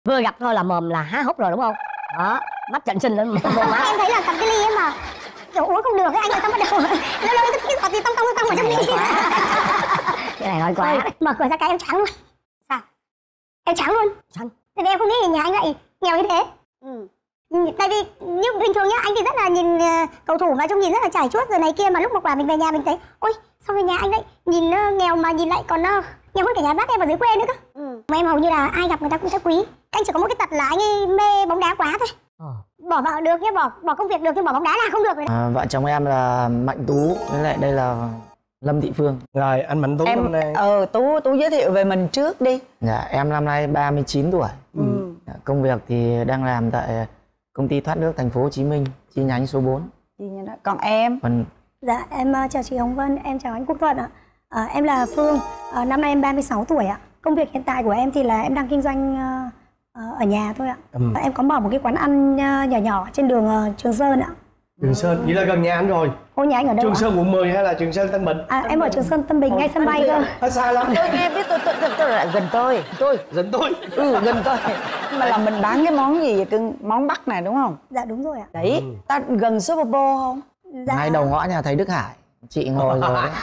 Vừa gặp thôi là mồm là há hốc rồi đúng không? Đó, mắt trợn trừng lên mồm má. Em thấy là cầm cái ly ấy mà kiểu uống không được cái anh lại xong bắt đầu lâu lâu cái giọt gì tông ở trong ly. Cái này nói quá. Mở cửa ra cái em choáng luôn. Sao? Em choáng luôn. Choáng. Tại vì em không nghĩ nhà anh lại nghèo như thế. Tại vì như bình thường nhá, anh thì rất là nhìn cầu thủ và trông nhìn rất là trải chuốt rồi này kia, mà lúc một quả mình về nhà mình thấy ôi sao về nhà anh lại nhìn nghèo mà nhìn lại còn nghèo hơn cả nhà bác em ở dưới quê nữa cơ. Mà em hầu như là ai gặp người ta cũng sẽ quý. Anh chỉ có một cái tật là anh ấy mê bóng đá quá thôi. Bỏ vợ được nhé, bỏ công việc được nhưng bỏ bóng đá là không được rồi đấy. Vợ chồng em là Mạnh Tú, với lại đây là Lâm Thị Phương. Rồi anh Mạnh Tú em năm nay. Tú giới thiệu về mình trước đi. Dạ, em năm nay 39 tuổi. Công việc thì đang làm tại công ty thoát nước thành phố Hồ Chí Minh, chi nhánh số 4. Còn em? Dạ, em chào chị Hồng Vân, em chào anh Quốc Thuận ạ. Em là Phương, năm nay em 36 tuổi ạ. Công việc hiện tại của em thì là em đang kinh doanh ở nhà thôi ạ. Em có mở một cái quán ăn nhỏ nhỏ trên đường Trường Sơn ạ. Trường Sơn, vậy là gần nhà anh rồi. Ô, nhà anh ở đâu Trường ạ? Sơn quận 10 hay là Trường Sơn Tân Bình? Em ở Trường Sơn Tân Bình, ngay sân bay cơ. Hơi xa lắm. Tôi nghe biết tôi là gần tôi. Gần tôi. Gần tôi. Mà là mình bán cái món gì vậy cưng? Món Bắc này đúng không? Dạ đúng rồi ạ. Đấy, ta gần Super Bowl không? Dạ. Ngay đầu ngõ nhà thầy Đức Hải. Chị ngồi rồi đấy.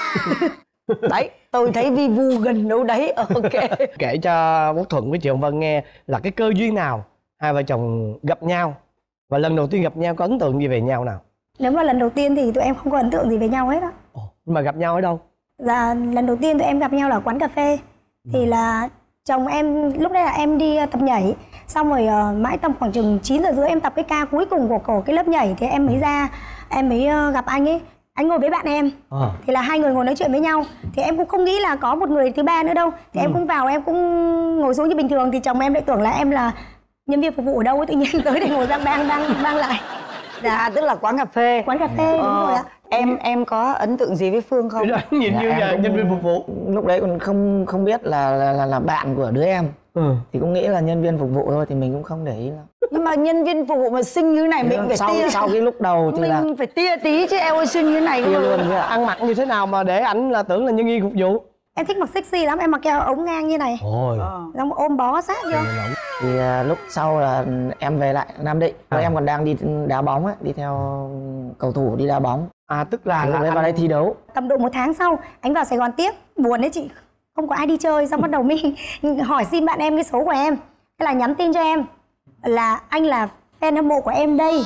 Đấy, tôi thấy vi vu gần đâu đấy. Ok. Kể cho Quốc Thuận với chị Hồng Vân nghe là cái cơ duyên nào hai vợ chồng gặp nhau, và lần đầu tiên gặp nhau có ấn tượng gì về nhau nào? Nếu mà lần đầu tiên thì tụi em không có ấn tượng gì về nhau hết á. Nhưng mà gặp nhau ở đâu? Dạ, lần đầu tiên tụi em gặp nhau là ở quán cà phê. Thì là chồng em, lúc đấy là em đi tập nhảy. Xong rồi mãi tầm khoảng chừng 9 giờ rưỡi em tập cái ca cuối cùng của cái lớp nhảy. Thì em mới ra, em mới gặp anh ấy. Anh ngồi với bạn em. Thì là hai người ngồi nói chuyện với nhau. Thì em cũng không nghĩ là có một người thứ ba nữa đâu. Thì em cũng vào, em cũng ngồi xuống như bình thường. Thì chồng em lại tưởng là em là nhân viên phục vụ ở đâu ấy, tự nhiên tới để ngồi ra bang lại. Dạ, tức là quán cà phê. Quán cà phê, đúng rồi ạ. Em có ấn tượng gì với Phương không? Nhìn như là nhân viên phục vụ. Lúc đấy còn không biết là bạn của đứa em. Thì cũng nghĩ là nhân viên phục vụ thôi, thì mình cũng không để ý lắm. Nhưng mà nhân viên phục vụ mà xinh như này mình phải tia. Sau cái lúc đầu thì là mình phải tia tí chứ, eo ơi xinh như này tia luôn. Ăn mặc như thế nào mà để ảnh là tưởng là nhân viên phục vụ? Em thích mặc sexy lắm, em mặc cái ống ngang như này. Xong ôm bó sát vô. Thì lúc sau là em về lại Nam Định. Em còn đang đi đá bóng ấy, đi theo cầu thủ đi đá bóng. Tức là vào đây thi đấu. Tầm độ 1 tháng sau, anh vào Sài Gòn tiếp. Buồn đấy chị, không có ai đi chơi. Xong bắt đầu mình hỏi xin bạn em cái số của em. Thế là nhắn tin cho em là anh là fan hâm mộ của em đây,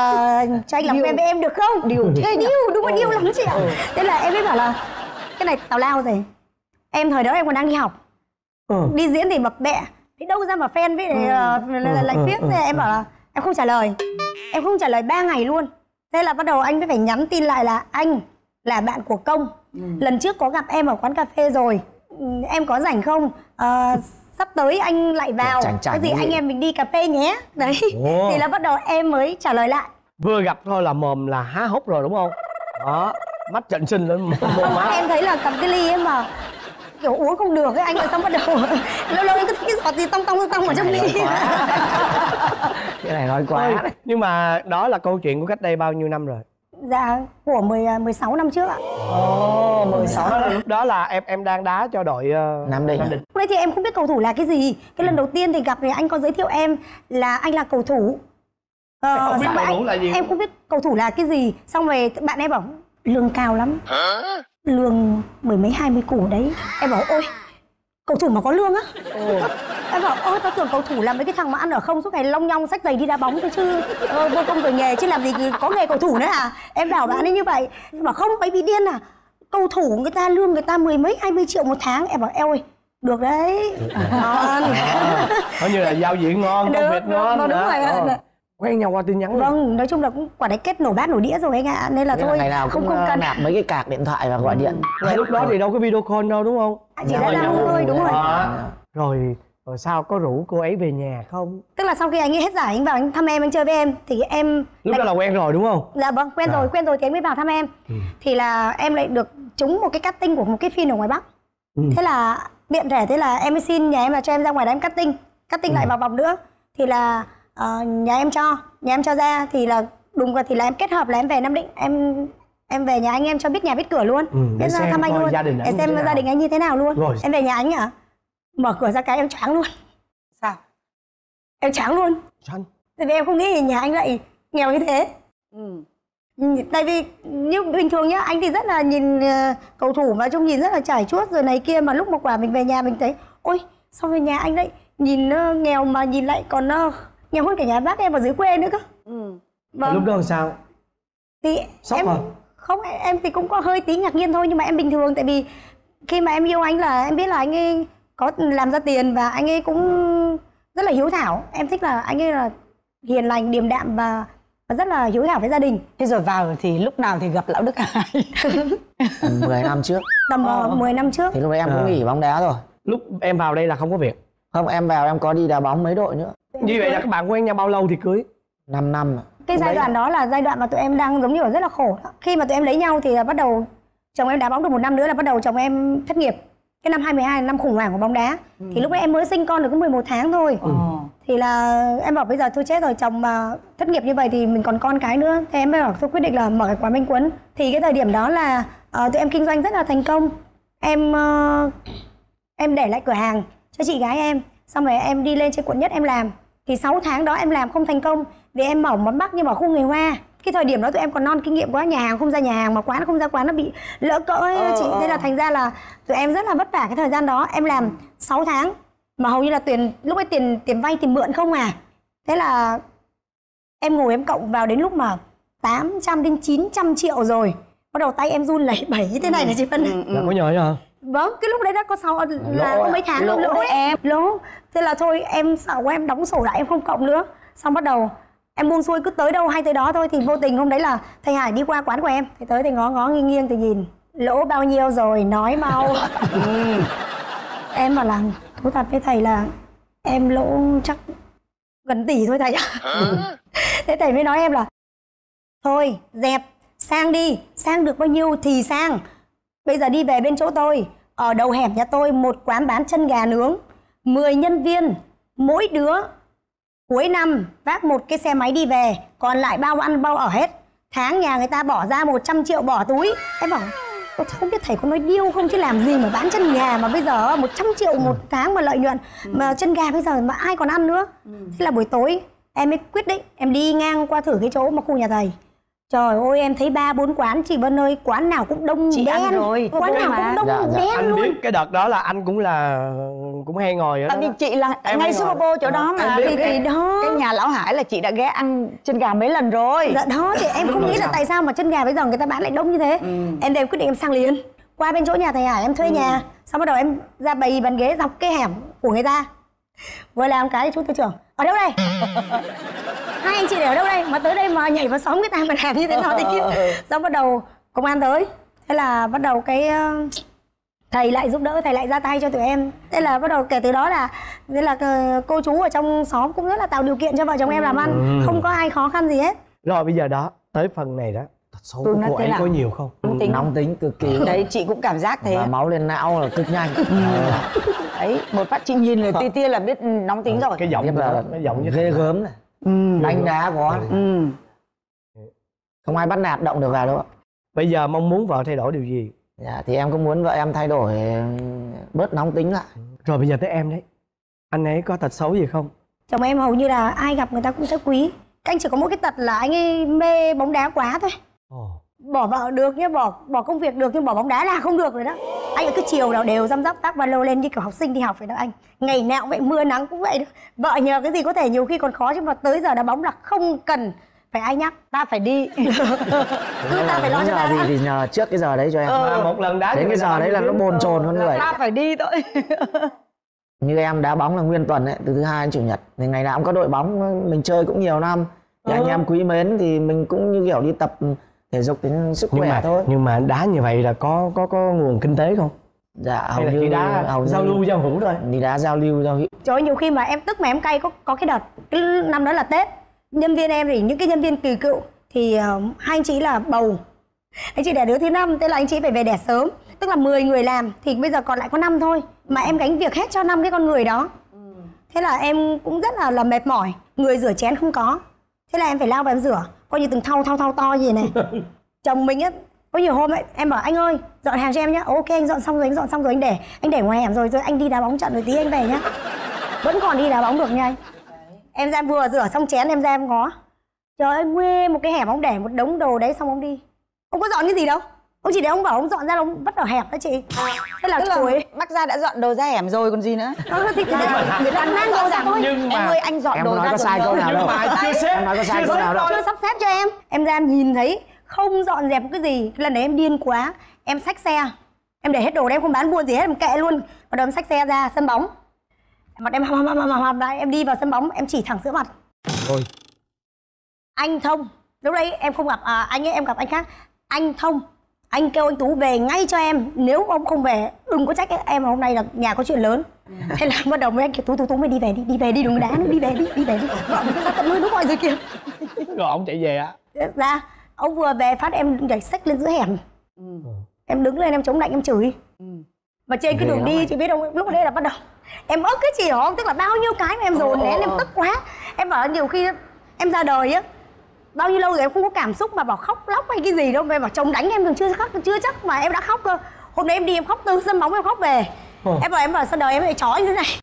cho anh làm quen với em được không? Điều, đúng rồi, điều lắm chị ạ. Thế là em mới bảo là cái này tào lao rồi. Em thời đó em còn đang đi học, đi diễn thì bập bẹ, thế đâu ra mà fan với lại phiếc. Thế em bảo là em không trả lời. Em không trả lời 3 ngày luôn. Thế là bắt đầu anh mới phải nhắn tin lại là anh là bạn của Công. Lần trước có gặp em ở quán cà phê rồi, em có rảnh không? Sắp tới anh lại vào, cái gì anh em mình đi cà phê nhé. Đấy. Thì là bắt đầu em mới trả lời lại. Vừa gặp thôi là mồm là há hốc rồi đúng không? Đó, mắt trợn trừng lên mồm má. Em thấy là cầm cái ly ấy mà kiểu uống không được cái anh lại xong bắt đầu lâu lâu cái giọt gì tông ở trong ly. Cái này nói quá. Nhưng mà đó là câu chuyện của cách đây bao nhiêu năm rồi? Dạ, của 16 năm trước ạ. 16 năm. Lúc đó là em đang đá cho đội Nam Định. Lúc đấy thì em không biết cầu thủ là cái gì. Cái lần đầu tiên thì gặp thì anh có giới thiệu em là anh là cầu thủ. Không biết cầu thủ là gì? Em không biết cầu thủ là cái gì. Xong rồi bạn em bảo lương cao lắm. Lương 10 mấy 20 củ đấy. Em bảo ôi, cầu thủ mà có lương á? Em bảo ôi, tao tưởng cầu thủ là mấy cái thằng mà ăn ở không suốt ngày long nhong xách giày đi đá bóng thôi chứ, vô công rồi nghề chứ làm gì có nghề cầu thủ nữa à? Em bảo bạn ấy như vậy. Em bảo không, bấy bị điên à? Cầu thủ người ta lương người ta 10 mấy 20 triệu một tháng. Em bảo eo ơi, được đấy. Ngon. Coi như là giao diện ngon, công việc ngon. Đúng rồi ạ. Quen nhau qua tin nhắn. Vâng, nói chung là cũng quả đấy kết nổ bát nổ đĩa rồi anh ạ. Nên là thôi, ngày nào cũng không cần nạp mấy cái cạc điện thoại và gọi điện. Lúc đó thì đâu có video call đâu đúng không? Chỉ đã giao thôi, đúng rồi. Rồi sao có rủ cô ấy về nhà không? Tức là sau khi anh ấy hết giải anh vào anh thăm em, anh chơi với em thì em lúc đó là quen rồi đúng không? Dạ vâng, quen rồi thì anh mới vào thăm em. Thì là em lại được trúng một cái casting của một cái phim ở ngoài Bắc. Thế là biện rẻ, thế là em mới xin nhà em là cho em ra ngoài đó em casting lại vào vòng nữa. Thì là nhà em cho ra thì là đúng rồi, thì là em kết hợp là em về Nam Định, em về nhà anh em cho biết nhà biết cửa luôn. Để xem thăm anh luôn, để xem gia đình anh như thế nào luôn. Em về nhà anh mở cửa ra cái em choáng luôn. Sao? Em choáng luôn. Sao anh? Tại vì em không nghĩ nhà anh lại nghèo như thế. Tại vì như bình thường nhá, anh thì rất là nhìn cầu thủ mà trông nhìn rất là trải chuốt rồi này kia, mà lúc mà quả mình về nhà mình thấy ôi sao về nhà anh lại nhìn nghèo mà nhìn lại còn nghèo hơn cả nhà bác em ở dưới quê nữa cơ. Lúc đó làm sao? Thì Sốc em hả? không, em thì cũng có hơi tí ngạc nhiên thôi, nhưng mà em bình thường. Tại vì khi mà em yêu anh là em biết là anh ấy có làm ra tiền và anh ấy cũng rất là hiếu thảo. Em thích là anh ấy là hiền lành, điềm đạm và rất là hiếu thảo với gia đình. Thế rồi vào thì lúc nào thì gặp Lão Đức Hải? 10 năm trước. Tầm 10 năm trước. Thì lúc đấy em cũng nghỉ bóng đá rồi. Lúc em vào đây là không có việc. Không, em vào em có đi đá bóng mấy đội nữa. Như vậy là các bạn quen nhau bao lâu thì cưới? 5 năm. Cái giai đoạn đó là giai đoạn mà tụi em đang giống như là rất là khổ đó. Khi mà tụi em lấy nhau thì là bắt đầu chồng em đá bóng được 1 năm nữa là bắt đầu chồng em thất nghiệp. Cái năm 22 là năm khủng hoảng của bóng đá. Thì lúc đấy em mới sinh con được có 11 tháng thôi. Thì là em bảo bây giờ thôi chết rồi, chồng mà thất nghiệp như vậy thì mình còn con cái nữa. Thế em mới bảo tôi quyết định là mở cái quán bánh cuốn. Thì cái thời điểm đó là tụi em kinh doanh rất là thành công. Em để lại cửa hàng cho chị gái em. Xong rồi em đi lên trên quận Nhất em làm. Thì 6 tháng đó em làm không thành công vì em mở món Bắc nhưng mà khu người Hoa. Cái thời điểm đó tụi em còn non kinh nghiệm quá, nhà hàng không ra nhà hàng mà quán không ra quán, nó bị lỡ cỡ ấy chị. Thế là thành ra là tụi em rất là vất vả cái thời gian đó. Em làm 6 tháng mà hầu như là lúc ấy tiền vay tiền mượn không à. Thế là em ngồi em cộng vào đến lúc mà 800 đến 900 triệu rồi. Bắt đầu tay em run lẩy bẩy như thế này này chị Vân. Là có nhờ hả? Vâng, cái lúc đấy đã có có mấy tháng lỗ em. Lỗ. Thế là thôi em sợ quá, em đóng sổ lại em không cộng nữa. Xong bắt đầu em buông xuôi, cứ tới đâu hay tới đó thôi. Thì vô tình hôm đấy là thầy Hải đi qua quán của em. Thì tới thì ngó ngó nghiêng nghiêng thì nhìn lỗ bao nhiêu rồi nói mau. Em bảo là thú thật với thầy là em lỗ chắc gần tỷ thôi thầy ạ. Thế thầy mới nói em là thôi dẹp, sang đi, sang được bao nhiêu thì sang. Bây giờ đi về bên chỗ tôi, ở đầu hẻm nhà tôi một quán bán chân gà nướng, 10 nhân viên, mỗi đứa cuối năm vác một cái xe máy đi về, còn lại bao ăn bao ở hết. Tháng nhà người ta bỏ ra 100 triệu bỏ túi. Em bảo tôi không biết thầy có nói điêu không chứ làm gì mà bán chân gà mà bây giờ 100 triệu một tháng mà lợi nhuận. Mà chân gà bây giờ mà ai còn ăn nữa. Thế là buổi tối em mới quyết định em đi ngang qua thử cái chỗ mà khu nhà thầy. Trời ơi em thấy 3-4 quán chị Vân ơi, quán nào cũng đông chị đen rồi, quán nào cũng đông đen Anh luôn. biết cái đợt đó là anh cũng hay ngồi ở đó. Tại vì chị là Em ngay hay Super ngồi. Bowl chỗ đó mà. Thì đó. Cái nhà Lão Hải là chị đã ghé ăn chân gà mấy lần rồi. Dạ đó thì em không nghĩ là tại sao mà chân gà bây giờ người ta bán lại đông như thế. Em đều quyết định em sang liền. Qua bên chỗ nhà thầy Hải em thuê nhà. Xong bắt đầu em ra bày bàn ghế dọc cái hẻm của người ta. Vừa làm cái chú tư trưởng ở đâu đây? Hai anh chị để ở đâu đây? Mà tới đây mà nhảy vào xóm người ta mà làm như thế nào thế kia. Xong bắt đầu công an tới. Thế là bắt đầu cái thầy lại giúp đỡ, thầy lại ra tay cho tụi em. Thế là bắt đầu kể từ đó là cô chú ở trong xóm cũng rất là tạo điều kiện cho vợ chồng em làm ăn. Không có ai khó khăn gì hết. Rồi bây giờ đó, tới phần này đó. Tật xấu của cô ấy có nhiều không? Nóng tính cực kỳ. Đấy chị cũng cảm giác thế. Và máu lên não là cực nhanh. Đấy, một phát chị nhìn là tia tia là biết nóng tính rồi. Cái giọng Biết đó, là cái giọng như ghê gớm này. Đánh đá có này. Không ai bắt nạt động được vào đâu ạ. Bây giờ mong muốn vợ thay đổi điều gì? Dạ, thì em cũng muốn vợ em thay đổi, bớt nóng tính lại. Rồi bây giờ tới em đấy. Anh ấy có tật xấu gì không? Chồng em hầu như là ai gặp người ta cũng sẽ quý. Anh chỉ có mỗi cái tật là anh ấy mê bóng đá quá thôi. Bỏ vợ được nhá, bỏ công việc được nhưng bỏ bóng đá là không được rồi đó. Anh cứ chiều nào đều răm rắp vác ba lô lên như kiểu học sinh đi học vậy đó anh. Ngày nào cũng vậy, mưa nắng cũng vậy đó. Vợ nhờ cái gì có thể nhiều khi còn khó, chứ mà tới giờ đá bóng là không cần phải ai nhắc, ta phải đi. Cứ ta phải lo cho ta gì thì nhờ trước cái giờ đấy cho em. Mà một lần đá đến cái giờ đấy là nó bồn chồn hơn người. Ta phải đi thôi. Như em đá bóng là nguyên tuần ấy, từ thứ hai đến chủ nhật thì ngày nào cũng có đội bóng, mình chơi cũng nhiều năm thì anh em quý mến thì mình cũng như kiểu đi tập thể dục đến sức khỏe thôi. Nhưng mà đá như vậy là có nguồn kinh tế không? Dạ hầu như đá giao lưu giao hữu thôi. Đi đá giao lưu giao hữu. Trời ơi, nhiều khi mà em tức mà em cay, có cái đợt cái năm đó là Tết, nhân viên em thì những cái nhân viên kỳ cựu thì hai anh chị là bầu, anh chị đẻ đứa thứ 5, thế là anh chị phải về đẻ sớm, tức là 10 người làm thì bây giờ còn lại có 5 thôi, mà em gánh việc hết cho 5 cái con người đó. Thế là em cũng rất là mệt mỏi, người rửa chén không có, thế là em phải lao vào em rửa, coi như từng thau to gì này. Chồng mình á, có nhiều hôm ấy, em bảo anh ơi dọn hàng cho em nhá. Ok anh dọn xong rồi anh để ngoài hẻm rồi anh đi đá bóng trận rồi tí anh về nhá. Vẫn còn đi đá bóng được nha anh. Em ra vừa rửa xong chén em ra em ngó. Trời ơi, nguyên một cái hẻm ông để một đống đồ đấy xong ông đi. Ông có dọn cái gì đâu. Ông chỉ để ông bảo ông dọn ra là ông vứt ở hẻm đó chị. Thế là Tức là chối. bác Gia đã dọn đồ ra hẻm rồi còn gì nữa. Thì người ta mang đồ ra thôi. Nhưng mà Em ơi, anh dọn Em đồ nói ra có sai câu nào đâu. chưa xếp, Em nói có sai câu nào đâu. Chưa sắp xếp cho em. Em ra em nhìn thấy không dọn dẹp cái gì. Cái lần đấy em điên quá. Em xách xe. Em để hết đồ đấy, em không bán buôn gì hết, em kệ luôn. Bắt đầu em xách xe ra sân bóng. Mặt em hầm lại, em đi vào sân bóng, em chỉ thẳng giữa mặt. Ôi. Anh Thông. Lúc đấy em không gặp anh ấy, em gặp anh khác. Anh Thông, anh kêu anh Tú về ngay cho em. Nếu ông không về, đừng có trách em, hôm nay là nhà có chuyện lớn. Thế là bắt đầu với anh kêu Tú mày đi về đi, đừng đá nữa, đi về đi. Gọi nó ra tận nơi nước ngoài rồi kìa. Rồi ông chạy về á. Ra, ông vừa về phát em nhảy xách lên giữa hẻm. Em đứng lên em chống lạnh em chửi. Mà trên cái đường đi chị biết không, lúc đấy là bắt đầu em ức cái chị hiểu không, tức là bao nhiêu cái mà em dồn nén em tức quá. Em bảo nhiều khi em ra đời á, bao nhiêu lâu rồi em không có cảm xúc mà bảo khóc lóc hay cái gì đâu. Em bảo chồng đánh em còn chưa chắc mà em đã khóc cơ. Hôm nay em đi em khóc từ sân bóng em khóc về. Em bảo sao đời em lại chó như thế này.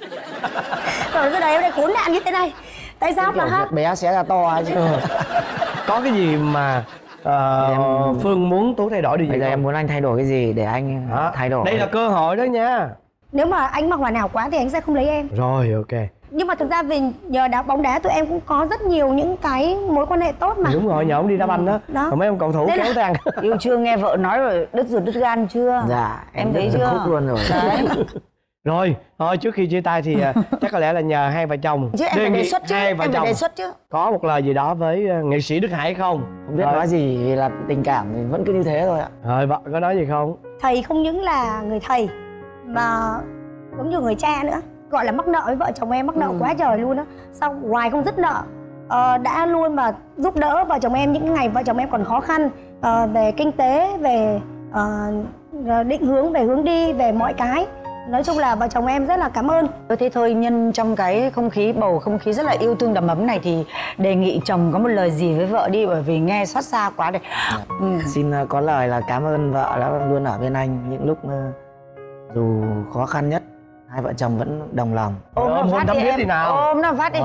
Rồi sao đời em lại khốn nạn như thế này. Tại sao mà Việc bé xé ra to ấy chứ. Có cái gì mà Phương muốn Tú thay đổi điều gì? Bây giờ không? em muốn anh thay đổi cái gì để anh thay đổi. Đây là cơ hội đó nha. nếu mà anh mà hoàn hảo quá thì anh sẽ không lấy em. Rồi ok. Nhưng mà thực ra vì nhờ bóng đá tụi em cũng có rất nhiều những cái mối quan hệ tốt mà. Đúng rồi, nhờ ông đi đá banh đó. Đó. Còn mấy ông cầu thủ Nên kéo thang. Yêu chưa nghe vợ nói rồi đứt ruột đứt gan chưa? Dạ Em thấy chưa? khúc luôn rồi. Đấy. Rồi, thôi trước khi chia tay thì chắc có lẽ là nhờ hai vợ chồng Chứ em phải đề xuất chứ, hai em vợ phải chồng đề xuất chứ. có một lời gì đó với nghệ sĩ Đức Hải không? Không biết nói gì vì là tình cảm thì vẫn cứ như thế thôi ạ. Rồi vợ có nói gì không? Thầy không những là người thầy mà giống như người cha nữa. Gọi là mắc nợ với vợ chồng em, mắc nợ quá trời luôn á. Xong hoài không dứt nợ. Đã luôn mà giúp đỡ vợ chồng em những ngày vợ chồng em còn khó khăn, về kinh tế, về định hướng, về hướng đi, về mọi cái. Nói chung là vợ chồng em rất là cảm ơn. Thế thôi, nhân trong cái bầu không khí rất là yêu thương đầm ấm này thì đề nghị chồng có một lời gì với vợ đi, bởi vì nghe xót xa quá đây. Xin có lời là cảm ơn vợ đã luôn ở bên anh những lúc dù khó khăn nhất, hai vợ chồng vẫn đồng lòng. Ôm nó phát đi em. Ôm nó phát đi.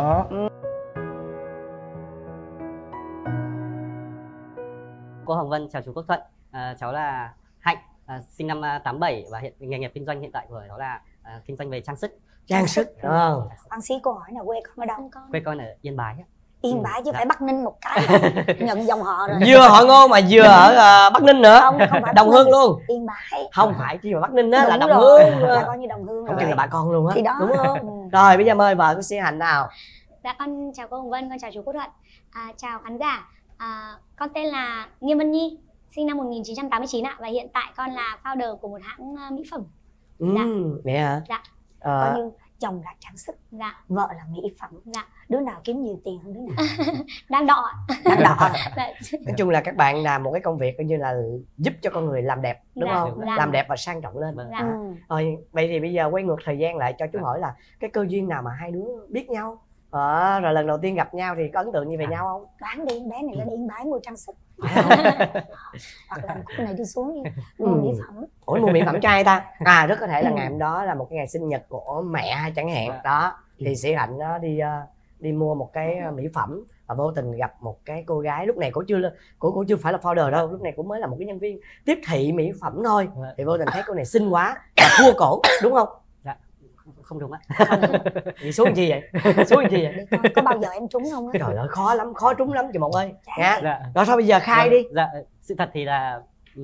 Cô Hồng Vân, chào chú Quốc Thuận. Cháu là Hạnh, sinh năm 87 và hiện nghề nghiệp kinh doanh hiện tại của cháu là kinh doanh về trang sức. Trang sức. Bác sĩ cô hỏi là quê con ở đâu? Quê con ở Yên Bái. Yên Bái chứ phải Bắc Ninh một cái. Nhận dòng họ rồi. Vừa họ Ngô mà vừa ở Bắc Ninh nữa. Không phải Đồng Hương luôn. Yên Bái. Không phải chỉ mà Bắc Ninh á, là Đúng Đồng rồi, Hương. là coi như Đồng Hương Không rồi. chừng là bà con luôn á. Thì đó. Đúng không? Rồi bây giờ mời vợ của Sĩ Hạnh nào. Dạ con chào cô Hồng Vân, con chào chú Quốc Thuận. Chào khán giả. Con tên là Nghiêm Vân Nhi, sinh năm 1989 ạ, và hiện tại con là founder của một hãng mỹ phẩm. Dạ. Vậy hả? Dạ. Coi như chồng là trang sức, Dạ. vợ là mỹ phẩm. Dạ. Đứa nào kiếm nhiều tiền hơn đứa nào? Đang đọ ạ. Đang đọ. Dạ. Nói chung là các bạn làm một cái công việc coi như là giúp cho con người làm đẹp, đúng Dạ, không? dạ. Làm đẹp và sang trọng lên. Dạ. Rồi vậy thì bây giờ quay ngược thời gian lại cho chú hỏi là cái cơ duyên nào mà hai đứa biết nhau, rồi lần đầu tiên gặp nhau thì có ấn tượng như về nhau không? Đoán đi, bé này lên Yên Bái mua trang sức. Hoặc là cô này đi xuống mua mỹ phẩm. Ủa mua mỹ phẩm trai ta? Rất có thể là ngày hôm đó là một cái ngày sinh nhật của mẹ chẳng hạn đó, thì Sĩ Hạnh nó đi mua một cái mỹ phẩm và vô tình gặp một cái cô gái, lúc này cô chưa phải là founder đâu, lúc này cũng mới là một cái nhân viên tiếp thị mỹ phẩm thôi, thì vô tình thấy cô này xinh quá và cua cổ, đúng không? Dạ. Không đúng ạ. Vậy số làm chi vậy? Số làm chi vậy? Để coi có bao giờ em trúng không á? Trời ơi khó lắm, khó trúng lắm chị Mộng ơi. Nha. Dạ. Rồi thôi bây giờ khai đi. Dạ, sự thật thì là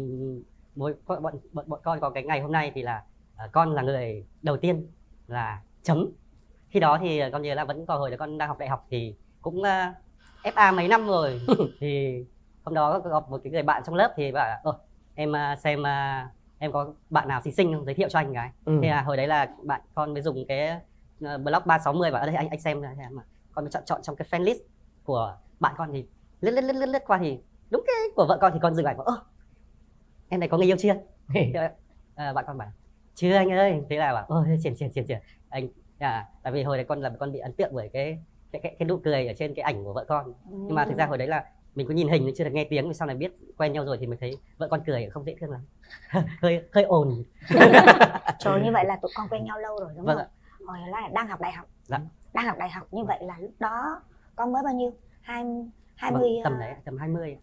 bọn con có cái ngày hôm nay thì là con là người đầu tiên là chấm. Khi đó thì con nhớ là vẫn còn hồi đó con đang học đại học thì cũng FA mấy năm rồi. Thì hôm đó có gặp một cái người bạn trong lớp thì bảo là em xem em có bạn nào xinh xinh không, giới thiệu cho anh cái. Thế là hồi đấy là bạn con mới dùng cái blog 360 và ở đây anh xem mà con mới chọn trong cái fan list của bạn con thì lướt qua thì đúng cái của vợ con thì con dừng lại bảo em này có người yêu chưa? Bạn con bảo chưa anh ơi. Thế là bảo triển anh. Tại vì hồi đấy con bị ấn tượng bởi cái nụ cười ở trên cái ảnh của vợ con. Nhưng mà thực ra hồi đấy là mình có nhìn hình nhưng chưa được nghe tiếng, vì sau này biết quen nhau rồi thì mình thấy vợ con cười không dễ thương lắm. hơi ồn. Trời, như vậy là tụi con quen nhau lâu rồi đúng Vâng không? ạ. Hồi là đang học đại học. Dạ. đang học đại học như vậy là lúc đó con mới bao nhiêu? 20 tầm đấy, tầm 20.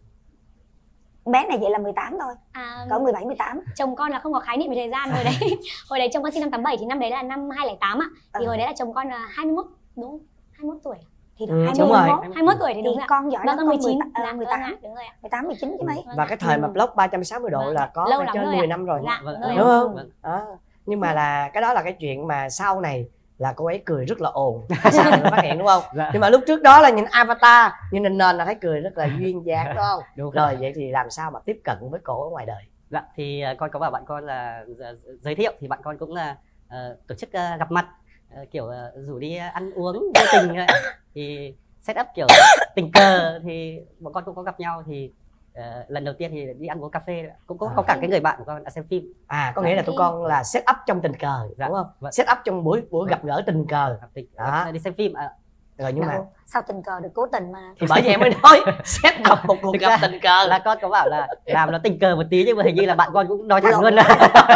Bé này vậy là 18 thôi, cỡ 17 18. Chồng con là không có khái niệm về thời gian hồi đấy. Hồi đấy chồng con sinh năm 87 thì năm đấy là năm 2008 ạ. Thì hồi đấy là chồng con là 21, đúng không? 21 tuổi. Thì đúng 21, rồi. 21 tuổi thì đúng thì rồi. con giỏi Vâng, lắm, con 19. con 18, Đúng rồi ạ. 18 19 chứ mấy. Và cái thời mà blog 360 độ Vâng. là có Lâu lắm trên rồi 10 ạ. năm rồi. Dạ, Vâng, đúng đúng rồi. không? Vâng. Đó. Nhưng mà là cái đó là cái chuyện mà sau này là cô ấy cười rất là ồn, sau này mới phát hiện đúng không? Dạ. Nhưng mà lúc trước đó là nhìn avatar, nhìn nền là thấy cười rất là duyên dáng đúng không? Đúng Rồi vậy thì làm sao mà tiếp cận với cổ ở ngoài đời? Dạ, thì con có bảo bạn con là giới thiệu thì bạn con cũng là tổ chức gặp mặt, kiểu rủ đi ăn uống vô tình thôi. Thì set up kiểu tình cờ thì bọn con cũng có gặp nhau. Thì lần đầu tiên thì đi ăn uống cà phê cũng có cả cái người bạn của con đã xem phim. Có nghĩa là tụi con là set up trong tình cờ, Dạ, đúng không? vâng. Set up trong buổi gặp gỡ tình cờ. Đó. Đi xem phim. Rồi nhưng mà Đâu, sao tình cờ được cố tình mà. thì bởi vậy em mới nói set up một cuộc Thực gặp ra tình cờ. là con có bảo là làm nó tình cờ một tí, nhưng mà hình như là bạn con cũng nói thẳng luôn là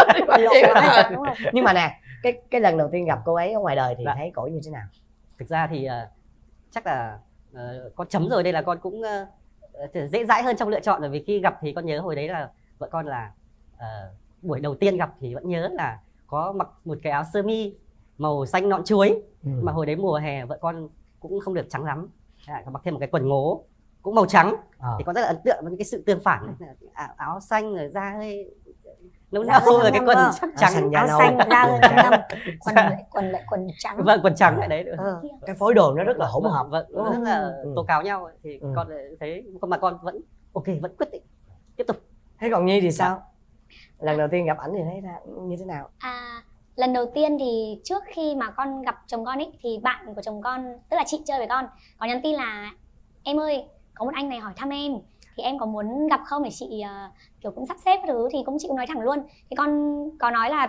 Đúng không? Nhưng mà nè, cái lần đầu tiên gặp cô ấy ở ngoài đời thì Dạ. thấy cổ như thế nào? thực ra thì chắc là con chấm rồi, đây là con cũng dễ dãi hơn trong lựa chọn. Bởi vì khi gặp thì con nhớ hồi đấy là vợ con là buổi đầu tiên gặp thì vẫn nhớ là có mặc một cái áo sơ mi màu xanh ngọn chuối. Mà hồi đấy mùa hè vợ con cũng không được trắng lắm, có mặc thêm một cái quần ngố cũng màu trắng. Thì con rất là ấn tượng với cái sự tương phản này. Áo xanh rồi da hơi nâu nâu rồi cái quần sắc trắng. Áo xanh da hơi ngâm, quần trắng. Vâng, quần trắng ở đấy. Cái phối đồ nó rất là hỗn hợp. Vâng, rất là tố cáo nhau. Thì con lại thấy mà con vẫn ok, vẫn quyết định tiếp tục. Thế còn Nhi thì sao? Lần đầu tiên gặp ảnh thì thấy như thế nào? Lần đầu tiên thì trước khi mà con gặp chồng con ấy thì bạn của chồng con, tức là chị chơi với con, có nhắn tin là em ơi, có một anh này hỏi thăm em thì em có muốn gặp không để chị kiểu cũng sắp xếp thứ. Thì chị cũng nói thẳng luôn. Thì con có nói là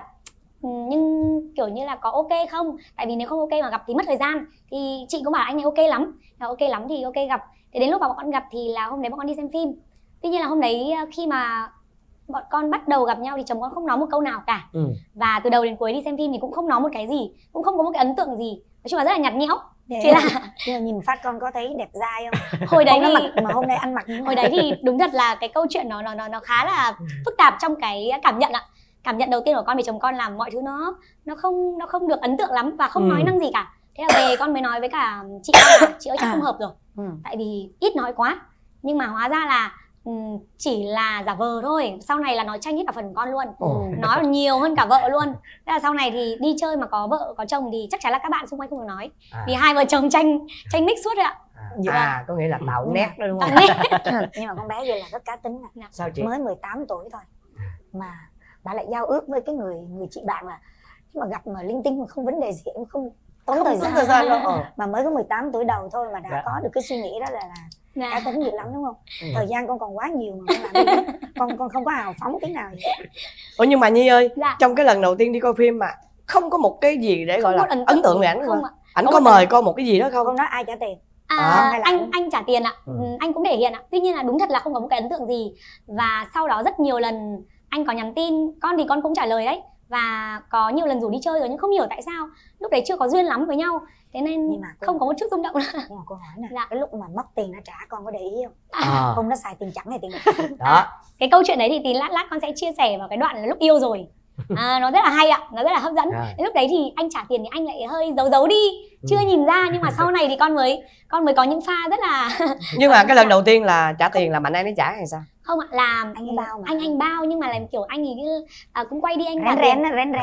nhưng kiểu như là có ok không, tại vì nếu không ok mà gặp thì mất thời gian. Thì chị cũng bảo anh này ok lắm, là ok lắm thì ok gặp. Thì đến lúc mà bọn con gặp thì là hôm đấy bọn con đi xem phim. Tuy nhiên là hôm đấy khi mà bọn con bắt đầu gặp nhau thì chồng con không nói một câu nào cả. Và từ đầu đến cuối đi xem phim thì cũng không nói một cái gì, cũng không có một cái ấn tượng gì, nói chung là rất là nhạt nhẽo. Chỉ là nhưng mà nhìn phát con có thấy đẹp dai không? hồi đấy thì mặc, mà hôm nay ăn mặc hồi đấy thì đúng thật là cái câu chuyện nó khá là phức tạp trong cái cảm nhận ạ. Cảm nhận đầu tiên của con về chồng con là mọi thứ nó không được ấn tượng lắm và không nói năng gì cả. Thế là về con mới nói với cả chị con là chị ơi chắc không hợp rồi, tại vì ít nói quá. Nhưng mà hóa ra là chỉ là giả vờ thôi, sau này là nói tranh hết cả phần của con luôn. Nói còn nhiều hơn cả vợ luôn. Thế là sau này thì đi chơi mà có vợ có chồng thì chắc chắn là các bạn xung quanh không được nói, vì hai vợ chồng tranh mic suốt rồi ạ. Có nghĩa là tạo nét đó đúng không? Nhưng mà con bé vậy là rất cá tính nè. Sao chị? Mới 18 tuổi thôi mà bà lại giao ước với cái người chị bạn là mà gặp mà linh tinh mà không vấn đề gì em không tốn thời gian đâu. Mà mới có 18 tuổi đầu thôi mà đã có được cái suy nghĩ đó là cá tính dữ lắm đúng không? Thời gian con còn quá nhiều mà con làm con không có hào phóng tí nào vậy. Nhưng mà Nhi ơi, trong cái lần đầu tiên đi coi phim mà không có một cái gì để gọi là ấn tượng về ảnh đúng không? Ảnh có mời con một cái gì đó không? Con nói ai trả tiền? Anh trả tiền ạ. Anh cũng thể hiện ạ. Tuy nhiên là đúng thật là không có một cái ấn tượng gì. Và sau đó rất nhiều lần anh có nhắn tin con thì con cũng trả lời đấy. Và có nhiều lần rủ đi chơi rồi nhưng không hiểu tại sao lúc đấy chưa có duyên lắm với nhau, thế nên không có một chút rung động. Nhưng mà cô hỏi nè, cái lúc mà mất tiền nó trả con có để ý không? Hôm nó xài tiền chẳng hay tiền đó. Cái câu chuyện đấy thì tí lát con sẽ chia sẻ vào cái đoạn là lúc yêu rồi. Nó rất là hay ạ, nó rất là hấp dẫn. Lúc đấy thì anh trả tiền thì anh lại hơi giấu đi, chưa nhìn ra. Nhưng mà sau này thì con mới có những pha rất là nhưng mà cái lần đầu tiên là trả tiền là Mạnh An ấy trả hay sao? Không ạ, là anh bao mà. Anh bao nhưng mà làm kiểu anh ấy cũng quay đi anh rén.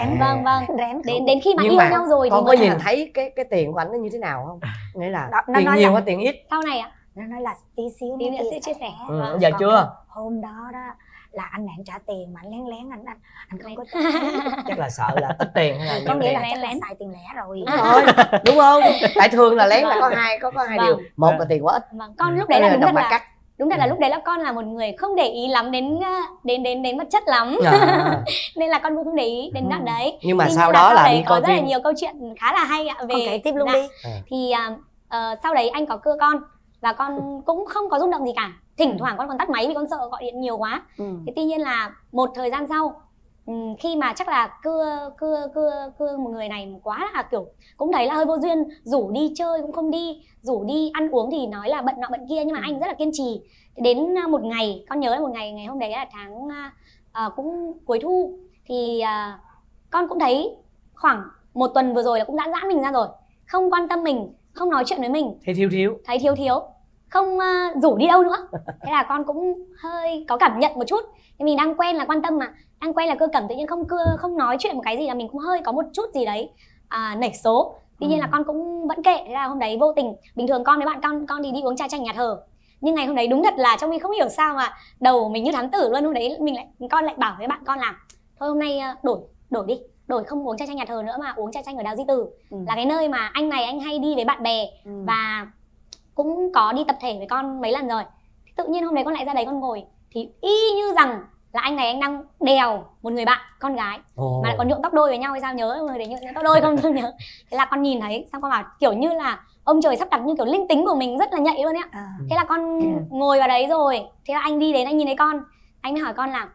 Vâng. Đến khi mà yêu nhau rồi con thì có nhìn thấy cái tiền của anh nó như thế nào không? Nghĩa là tiền nhiều hay tiền ít? Sau này ạ, nó nói là tí xíu tí nữa sẽ chia sẻ. Giờ chưa? Hôm đó là anh này trả tiền mà anh lén anh không có chắc là sợ là ít tiền hay là có nghĩa là lén xài tiền lẻ rồi. Đúng không? Tại thường là lén là có hai điều, một là tiền quá ít. Con lúc đấy là đúng thật là lúc đấy là con là một người không để ý lắm đến vật chất lắm. Nên là con cũng không để ý đến đoạn đấy. Nhưng mà sau đó là đi coi có rất là nhiều câu chuyện khá là hay ạ. Về kể tiếp luôn đi. Thì sau đấy anh có cưa con và con cũng không có rung động gì cả. Thỉnh thoảng con còn tắt máy vì con sợ gọi điện nhiều quá. Thế tuy nhiên là một thời gian sau khi mà chắc là cưa một người này quá là kiểu cũng thấy là hơi vô duyên, rủ đi chơi cũng không đi, rủ đi ăn uống thì nói là bận nọ bận kia, nhưng mà anh rất là kiên trì. Đến một ngày, con nhớ là một ngày hôm đấy là tháng cũng cuối thu, thì con cũng thấy khoảng một tuần vừa rồi là cũng giãn giãn mình ra rồi, không quan tâm mình, không nói chuyện với mình, Thấy thiếu, không rủ đi đâu nữa. Thế là con cũng hơi có cảm nhận một chút, thì mình đang quen là quan tâm mà, đang quen là cưa cẩm, tự nhiên không nói chuyện một cái gì là mình cũng hơi có một chút gì đấy nảy số. Tuy nhiên là con cũng vẫn kệ. Thế là hôm đấy vô tình, bình thường con với bạn con thì đi uống trà chanh nhà thờ, nhưng ngày hôm đấy đúng thật là trong khi không hiểu sao mà đầu mình như thám tử luôn. Hôm đấy con lại bảo với bạn con là thôi hôm nay đổi đi, đổi không uống trà chanh nhà thờ nữa mà uống trà chanh ở Đào Duy Từ, là cái nơi mà anh này anh hay đi với bạn bè, và cũng có đi tập thể với con mấy lần rồi. Thì tự nhiên hôm đấy con lại ra đấy con ngồi, thì y như rằng là anh này anh đang đèo một người bạn con gái, mà lại còn nhuộm tóc đôi với nhau hay sao, nhớ người đấy nhuộm tóc đôi không nhớ. Thế là con nhìn thấy, xong con bảo kiểu như là ông trời sắp đặt, như kiểu linh tính của mình rất là nhạy luôn ấy. Thế là con ngồi vào đấy rồi, thế là anh đi đến, anh nhìn thấy con, anh mới hỏi con là